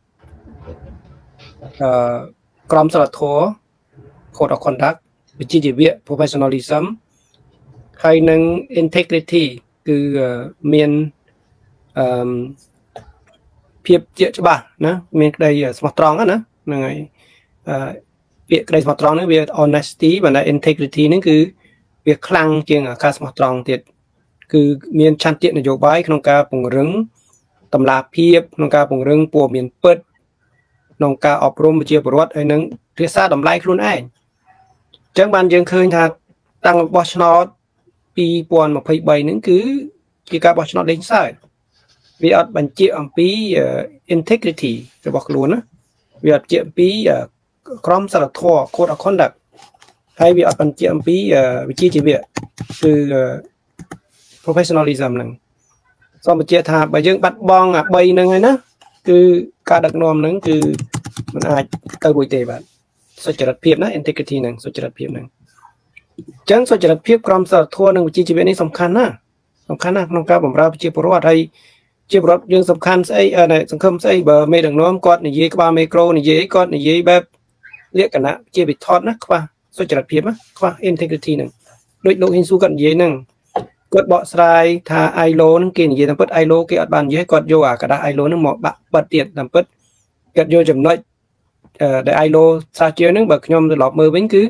អឺក្រមសីលធម៌ Code of Conduct វិជ្ជាជីវៈ Professionalism ហើយនឹង Integrity គឺមានអឺភាពជាច្បាស់ណាមានក្តីស្មោះត្រង់ណាហ្នឹងហើយអឺពាក្យក្តីស្មោះត្រង់ហ្នឹងវា honesty ប៉ុន្តែ integrity ហ្នឹងគឺវាខ្លាំងជាងការស្មោះត្រង់ទៀតគឺមានឆន្ទៈនយោបាយក្នុងការពង្រឹងតម្លាភាពក្នុងការពង្រឹងព័ត៌មានពិតក្នុងការអប់រំប្រជាពលរដ្ឋហើយនឹងរក្សាតម្លៃខ្លួនឯងអញ្ចឹងបានយើងឃើញថាតាំងបោះឆ្នោតពីរពាន់ម្ភៃបីហ្នឹងគឺជាការបោះឆ្នោតលេងសើចវាអត់បញ្ជាក់អំពី integrity របស់ខ្លួនណាវាអត់បញ្ជាក់អំពីក្រមសីលធម៌ Code of Conduct ហើយវាអត់បញ្ជាក់អំពីវិជ្ជាជីវៈគឺ professionalism ហ្នឹងសូមបញ្ជាក់ថាបើយើងបាត់បង់អាបីហ្នឹងហើយណាគឺការដឹកនាំហ្នឹងគឺមិនអាចទៅរួចទេបាទសុចរិតភាពណា integrity ហ្នឹងសុចរិតភាពហ្នឹងអញ្ចឹងសុចរិតភាពក្រមសីលធម៌និងវិជ្ជាជីវៈនេះសំខាន់ណាស់សំខាន់ណាស់ក្នុងការបម្រើប្រជាពលរដ្ឋហើយជាពលរដ្ឋយើងសំខាន់ស្អីសង្គមស្អីបើមេដឹកនាំគាត់និយាយក្បាលមេក្រូនិយាយគាត់និយាយបែបលក្ខណៈជាវិធត់ណាខ្វះសុចរិតភាពណាខ្វះ integrity ហ្នឹងដូចលោកហ៊ីនស៊ូគាត់និយាយហ្នឹងគាត់បកស្រាយថា i l o ហ្នឹងគេនិយាយតាមពិត i l o គេអត់បាននិយាយគាត់យកអាกระดาษ i l o ហ្នឹងមកបាក់បិទទៀតតាមពិតគាត់យកចំណុចដែល i l o សាជាហ្នឹងបើខ្ញុំត្រឡប់មើលវិញគឺ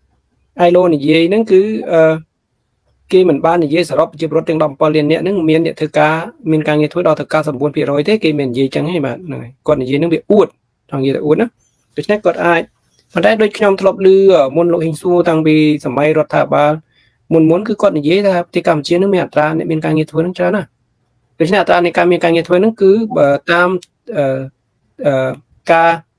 i l o និយាយហ្នឹងគឺអឺគេមិនបាននិយាយសរុបប្រជាពលរដ្ឋទាំងដប់7លាននាក់ហ្នឹងមានអ្នកធ្វើការមានការងារធ្វើដល់ទៅ កៅសិប៩ភាគរយ ទេគេមិននិយាយចឹងទេបាទហ្នឹងហើយគាត់និយាយហ្នឹងវាអួតចង់និយាយទៅអួតណាដូច្នេះគាត់អាចប៉ុន្តែដូចខ្ញុំធ្លាប់ឮមុនលោកហ៊ីងស៊ូតាំងពីសម័យរដ្ឋាភិបាលមុនមុនគឺគាត់និយាយថាប្រទេសកម្ពុជានឹងមានអត្រាអ្នកមានការងារធ្វើនឹងច្រើនណាស់ដូច្នេះអត្រានៃការមានការងារធ្វើនឹងគឺបើតាមអឺការ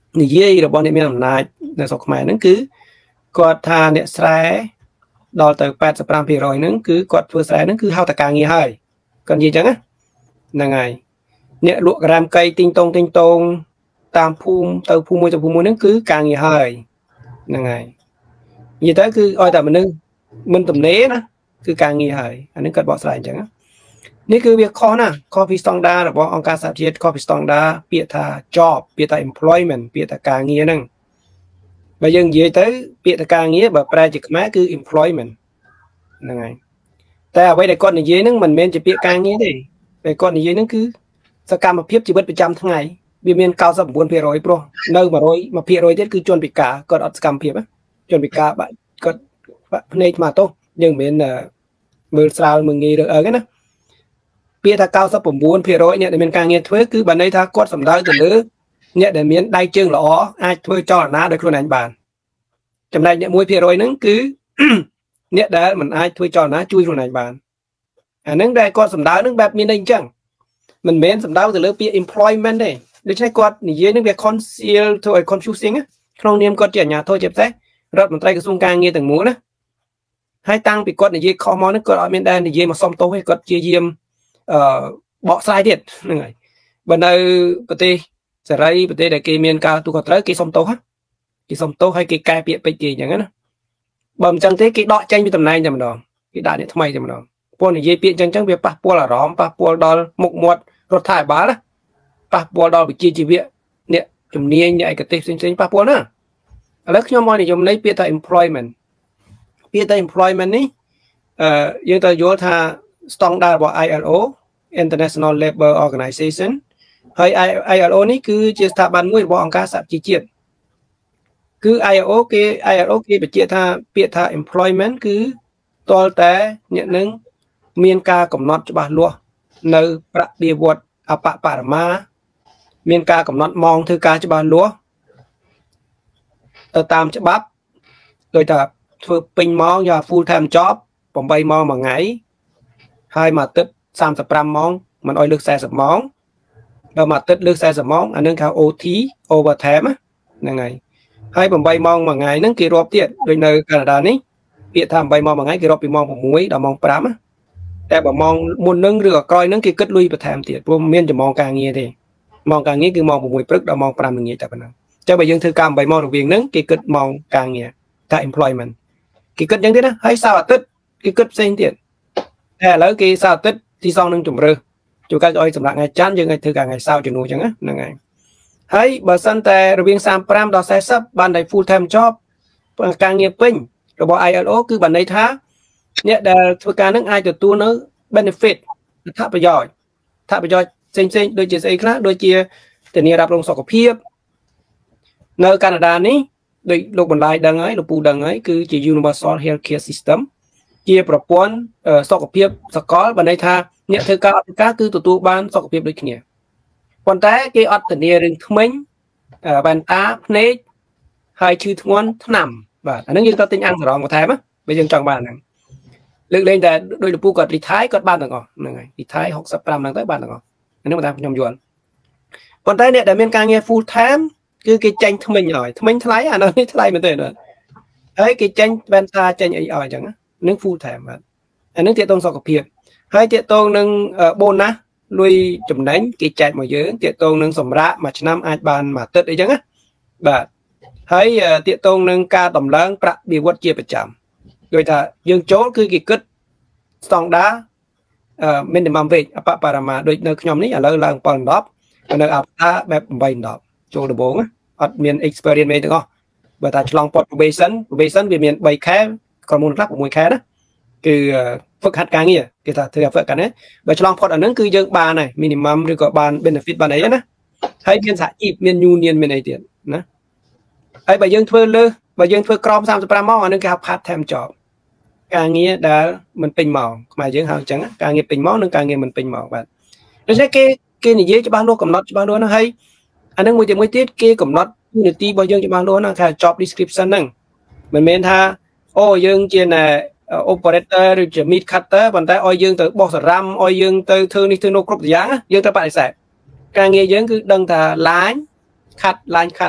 និយាយរបស់អ្នកមានអំណាចនៅស្រុកខ្មែរហ្នឹងគឺគាត់ថាអ្នកស្រែដល់ទៅแปดสิบห้าเปอร์เซ็นต์ ហ្នឹងគឺគាត់ធ្វើស្រែហ្នឹងគឺហៅតការងារហើយគាត់និយាយអញ្ចឹងហ្នឹងហើយអ្នកលក់ក្រាមកៃទិញតងទិញតងតាមភូមិទៅភូមិមួយទៅភូមិមួយហ្នឹងគឺការងារហើយហ្នឹងហើយនិយាយទៅគឺឲ្យតែមនុស្សមិនទំនេរណាគឺការងារហើយអានេះគាត់បកស្រាយអញ្ចឹងនេះគឺវាខុសណាខុសពីស្តង់ដាររបស់អង្គការសហជាតិខុសពីស្តង់ដារពាក្យថា job ពាក្យថា employment ពាក្យថាការងារហ្នឹងបើយើងនិយាយទៅពាក្យថាការងារបើប្រែជាខ្មែរគឺ employment ហ្នឹងហើយតែអ្វីដែលគាត់និយាយហ្នឹងមិនមែនជាពាក្យការងារទេតែគាត់និយាយហ្នឹងគឺសកម្មភាពជីវិតប្រចាំថ្ងៃវាមាន九十九%ព្រោះនៅ100%ទៀតគឺជនពិការគាត់អត់សកម្មភាពជនពិការបាក់គាត់ភ្នែកមកទោសយើងមិនមែនមើលស្រាលមើលងាយរើអើគេណាពាក្យថា九十九%អ្នកដែលមានការងារធ្វើគឺបើន័យថាគាត់សំដៅទៅលើអ្នកដែលមានដៃជើងល្អអាចធ្វើចលនាដោយខ្លួនឯងបានចំណែកអ្នក1%ហ្នឹងគឺអ្នកដែលមិនអាចធ្វើចលនាជួយខ្លួនឯងបានអាហ្នឹងដែលគាត់សំដៅហ្នឹងបែបមានន័យអញ្ចឹងមិនមែនសំដៅទៅលើពាក្យ employment ទេដូច្នេះគាត់និយាយហ្នឹងវា conceal ធ្វើឲ្យ confusing ក្នុងនាមគាត់ជាអាជ្ញាធរជាពិសេសរដ្ឋមន្ត្រីក្រសួងការងារទាំងមូលណាហើយតាំងពីគាត់និយាយខុសមកហ្នឹងគាត់អត់មានដែលនិយាយមកសុំទោសទេគាត់ជាយាមអឺបកស្រាយទៀតហ្នឹងហើយបើនៅប្រទេសសេរីប្រទេសដែលគេមានការទូខុសត្រូវគេសុំទោសគេសុំទោសហើយគេកែពាក្យពេចន៍គេអញ្ចឹងណាបើមិនអញ្ចឹងទេគេដកចេញពីតំណែងតែម្ដងគេដាក់អ្នកថ្មីតែម្ដងពួកនិយាយពាក្យអញ្ចឹងអញ្ចឹងវាប៉ះពាល់អារម្មណ៍ប៉ះពាល់ដល់មុខមាត់រដ្ឋាភិបាលណាប៉ះពាល់ដល់វិជ្ជាជីវៈអ្នកជំនាញអ្នកឯកទេសផ្សេងៗប៉ះពាល់ណាឥឡូវខ្ញុំមកនិយមន័យពាក្យថា employment ពាក្យថា employment នេះអឺយើងត្រូវយល់ថាស្តង់ដាររបស់ I L O International Labour Organization ហើយ I L O នេះគឺជាស្ថាប័នមួយរបស់អង្គការសហជីវជាតិគឺ I L O គេ I L O គេបញ្ជាក់ថាពាក្យថា employment គឺតលតែអ្នកនឹងមានការកំណត់ច្បាស់លាស់នៅប្រតិបត្តិអបបរមាមានការកំណត់ម៉ោងធ្វើការច្បាស់លាស់ទៅតាមច្បាប់ដោយថាធ្វើពេញម៉ោងយក full time job 8ម៉ោងមួយថ្ងៃហើយមួយអាទិត្យសាមសិបប្រាំម៉ោងមិនអោយលើស40ម៉ោងដល់មួយអាទិត្យលើស40ម៉ោងអានឹងគេហៅ O T overtime ហ្នឹងហើយហើយ8ម៉ោងមួយថ្ងៃហ្នឹងគេរាប់ទៀតដូចនៅកាណាដានេះពាក្យថា8ម៉ោងមួយថ្ងៃគេរាប់ពីម៉ោង6ដល់ម៉ោង5ណាតែបើម៉ោងមុនហ្នឹងឬក៏ក្រោយហ្នឹងគេគិតលុយបន្ថែមទៀតព្រោះមានចំណងការងារទេម៉ោងការងារគឺម៉ោង6ព្រឹកដល់ម៉ោង5ល្ងាចតែប៉ុណ្ណឹងអញ្ចឹងបើយើងធ្វើការ8ម៉ោងរវាងហ្នឹងគេគិតម៉ោងការងារថា employment គេគិតយ៉ាងទៀតណាហើយសៅរ៍អាទិត្យគេគិតផ្សេងទៀតតែឥឡូវគេសៅរ៍អាទិត្យទីសងនឹងជំរឿជួយកាច់ឲ្យសម្រាប់ថ្ងៃច័ន្ទយើងឲ្យធ្វើការថ្ងៃសៅរ៍ជំនួសអញ្ចឹងហ្នឹងហើយហើយបើសិនតែរវាងសាមប្រាំដល់สี่สิบបានតែ full time job ការងារពេញរបស់ I L O គឺបានន័យថាអ្នកដែលធ្វើការហ្នឹងអាចទទួលនៅ benefit អត្ថប្រយោជន៍អត្ថប្រយោជន៍ផ្សេងៗដូចជាស្អីខ្លះដូចជាធានារ៉ាប់រងសុខភាពនៅកាណាដានេះដូចលោកបន្លាយដឹងហើយលោកពូដឹងហើយគឺជា Universal Healthcare System ជាប្រព័ន្ធសុខភាពសកលបានន័យថាអ្នកធ្វើការអត់ការគឺទទួលបានសុខភាពដូចគ្នាប៉ុន្តែគេអត់ធានារឿងធ្មេញវ៉ែនតាភ្នែកហើយឈឺធ្ងន់ថ្នាំបាទអាហ្នឹងយើងត្រូវទិញអង្គរងបន្ថែមបើយើងចង់បានហ្នឹងលើកលែងតែដោយលោកពូគាត់រីថៃគាត់បានទាំងអស់ហ្នឹងហើយរីថៃหกสิบห้าហ្នឹងទៅបានទាំងអស់អានេះបើតាមខ្ញុំយល់ប៉ុន្តែអ្នកដែលមានការងារ full time គឺគេចេញធ្មេញឲ្យធ្មេញថ្លៃអានោះនេះថ្លៃមែនទេបាទហើយគេចេញវ៉ែនតាចេញអីឲ្យអញ្ចឹងនឹង full time បាទអានឹងទាក់ទងសុខភាពហើយទាក់ទងនឹង bonus លុយចំណេញគេចែកមកយើងទាក់ទងនឹងសម្រាប់មួយឆ្នាំអាចបានមួយអាទិត្យអីចឹងណាបាទហើយទាក់ទងនឹងការតម្លើងប្រាក់បៀវត្សជាប្រចាំដូចថាយើងចូលគឺគេគិតស្តង់ដារ minimum wage អបបរមាដូចនៅខ្ញុំនេះឥឡូវឡើងbảyដប់នៅអាប់តាបែប8ដប់ចូលដំបូងអត់មាន experience ទេទាំងអស់បើថាឆ្លងប៉ុត probation probation វាមាន3ខែក្រុមហ៊ុនខ្លះ6ខែណាគឺហ្វឹកហាត់ការងារគេថាធ្វើហ្វឹកកាន់ណាបើឆ្លងផុតអាហ្នឹងគឺយើងបានហើយ minimum ឬក៏បាន benefit បានអីណាហើយមានសហជីពមាន union មានអីទៀតណាហើយបើយើងធ្វើលើបើយើងធ្វើក្រោមសាមសិបប្រាំម៉ោងអាហ្នឹងគេហៅ part time job ការងារដែលមិនពេញម៉ោងខ្មែរយើងហៅអញ្ចឹងការងារពេញម៉ោងនិងការងារមិនពេញម៉ោងបាទដូច្នេះគេគេនិយាយច្បាស់លាស់កំណត់ច្បាស់លាស់ណាហើយអាហ្នឹងមួយជាមួយទៀតគេកំណត់នីតិរបស់យើងច្បាស់លាស់ណាគេ job description ហ្នឹងមិនមែនថាអូយើងជាណែ operator ឬជា meat cutter ប៉ុន្តែឲ្យយើងទៅបោះសារ៉ាំឲ្យយើងទៅធ្វើនេះធ្វើនោះគ្រប់យ៉ាងយើងទៅបដិសេធការងារយើងគឺដឹងថា line cut line cut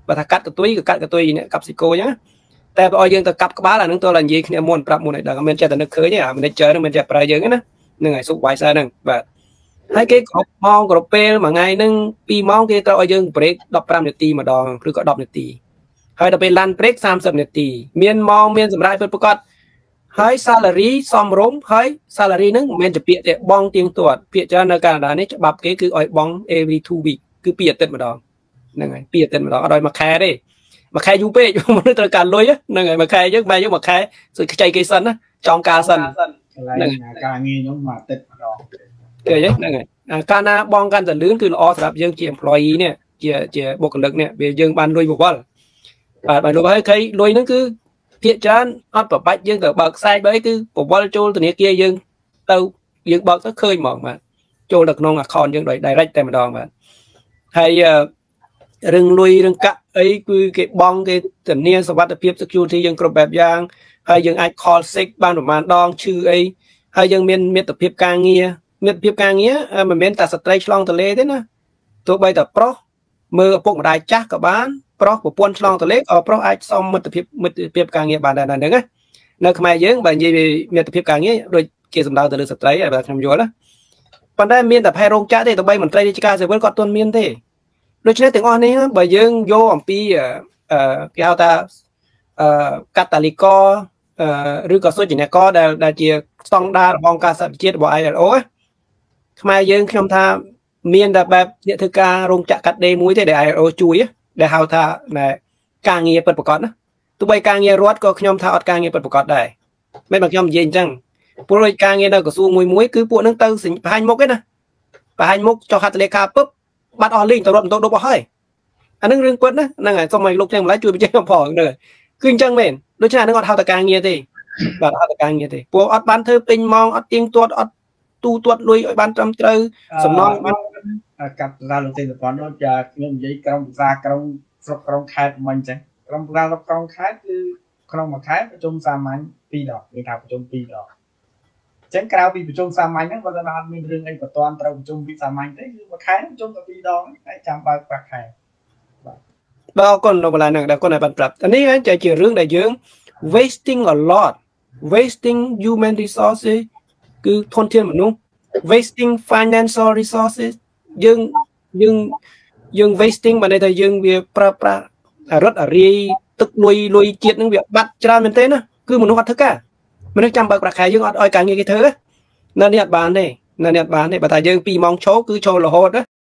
và thà cắt cái túi cái cắt cái túi này cặp xì cô nháแต่พอយើងទៅកាប់ក្បាលអានឹងតើនិយាយគ្នាមុនប្រាប់មុនឲ្យដឹងមិនចេះតែនឹកឃើញទេអាមិនចេះនឹងមិនចេះប្រែយើងណានឹងឲ្យ supervisor ហ្នឹងបាទហើយគេគ្រប់ម៉ោងគ្រប់ពេលមួយថ្ងៃហ្នឹងពីរម៉ោងគេត្រូវឲ្យយើង break ដប់ប្រាំនាទីម្ដងឬក៏ដប់នាទីហើយដល់ពេល lunch break សាមសិបនាទីមានម៉ោងមានសម្រាប់ពិតប្រាកដហើយ salary សមរម្យហើយ salary ហ្នឹងមិនមែនជាពាក្យទេបងទៀងទាត់ពាក្យច្រើននៅកាណាដានេះច្បាប់គេគឺឲ្យបង every two week គឺពីរអាទិត្យម្ដងហ្នឹងហើយពីរអាទិត្យម្ដងអត់ឲ្យមួយខែទេមួយខែយូរពេកមនុស្សត្រូវការលុយហ្នឹងហើយមួយខែយើងបែរយើងមួយខែសុយខ្ចីគេសិនណាចង់ការសិនហ្នឹងការងារខ្ញុំមួយអាទិត្យម្ដងឃើញហ្នឹងហើយកាលណាបងកាន់តែលឿនគឺល្អសម្រាប់យើងជា employee នេះជាជាបុគ្គលិកនេះវាយើងបានលុយបវលបាទបើលោកហើយឃើញលុយហ្នឹងគឺភាគច្រើនអត់ប្របាច់យើងទៅបើកខ្សែបើអីគឺបវលចូលធនាគារយើងទៅយើងបើកទៅឃើញហ្មងបាទចូលទៅក្នុង account យើងដោយ direct តែម្ដងបាទហើយរឿងលុយរឿងកាក់អីគឺគេបងគេធានាសុវត្ថិភាព security យើងគ្រប់បែបយ៉ាងហើយយើងអាច call sick បានប្រហែលដងឈឺអីហើយយើងមានមិត្តភាពការងារមិត្តភាពការងារមិនមែនតែស្ត្រីឆ្លងទលេទេណាទោះបីតែប្រុសមើលឪពុកម្ដាយចាស់ក៏បានប្រុសប្រពន្ធឆ្លងទលេក៏ប្រុសអាចសមមិត្តភាពមិត្តភាពការងារបានដែរហ្នឹងណានៅខ្មែរយើងបើនិយាយពីមិត្តភាពការងារដូចគេសំដៅទៅលើស្ត្រីហើយបើខ្ញុំយល់ណាប៉ុន្តែមានតែផែរោងចក្រទេទោះបីមន្ត្រីរាជការស៊ីវិលគាត់ទាន់មានទេដូច្នេះទាំងអស់នេះបើយើងយកអំពីគេហៅថាកាតាលីករឬក៏សុចនាករដែលដែលជាស្តង់ដាររបស់អង្គការសហប្រជាជាតិរបស់ I L O ខ្មែរយើងខ្ញុំថាមានតែបែបអ្នកធ្វើការរោងចក្រកាត់ដេរមួយទេដែល I L O ជួយដែលហៅថាការងារពិតប្រាកដណាទោះបីការងាររដ្ឋក៏ខ្ញុំថាអត់ការងារពិតប្រាកដដែរមិនបើខ្ញុំនិយាយអញ្ចឹងព្រោះការងារនៅក្រសួងមួយមួយគឺពួកនឹងទៅបង្ហាញមុខឯណាបង្ហាញមុខចុះហត្ថលេខាពឹបបាត់អស់លីងទៅរត់បន្ទោដប់អស់ហើយអានឹងរឿងពិតណាហ្នឹងហើយសូមឲ្យលោកទាំងម្ល៉េះជួយបញ្ជាក់ខ្ញុំផងហ្នឹងគឺអញ្ចឹងមែនដូច្នេះអានឹងអត់ហៅតការងារទេបាទអត់តការងារទេពួកអត់បានធ្វើពេញម៉ោងអត់ទៀងទាត់អត់ទូទាត់លុយឲ្យបានត្រឹមត្រូវសំណងបានកាត់សាលោកទេប្រព័ន្ធដូចខ្ញុំនិយាយក្រុមភាសាក្រុមស្រុកក្រុងខេត្តមិនអញ្ចឹងក្រុមភាសាស្រុកក្រុងខេត្តគឺក្នុងមួយខែប្រជុំសាមញ្ញពីរដងគេថាប្រជុំពីរដងចឹងក្រៅពីប្រជុំសាមញ្ញហ្នឹងបើថាអត់មានរឿងអីបន្ទាន់ត្រូវប្រជុំវិសាមញ្ញទេគឺមួយខែប្រជុំតែពីរដងហើយចាំបើកប្រាក់ខែបាទបាទអរគុណលោកបន្លាយហ្នឹងដែលគុណឲ្យបានប្រាប់នេះជារឿងដែលយើង wasting a lot wasting human resources គឺធនធានមនុស្ស wasting financial resources យើងយើងយើង wasting បើន័យថាយើងវាប្រើប្រាស់រត់អរាយទឹកលុយលុយជាតិហ្នឹងវាបាត់ច្រើនមែនទេណាគឺមនុស្សអត់ធ្វើការមនុស្សចាំបើកប្រាក់ខែយើងអត់ឲ្យការងារគេធ្វើនៅនេះអត់បានទេនៅនេះអត់បានទេបើថាយើងពីរម៉ោងឈោគឺចូលរហូតណា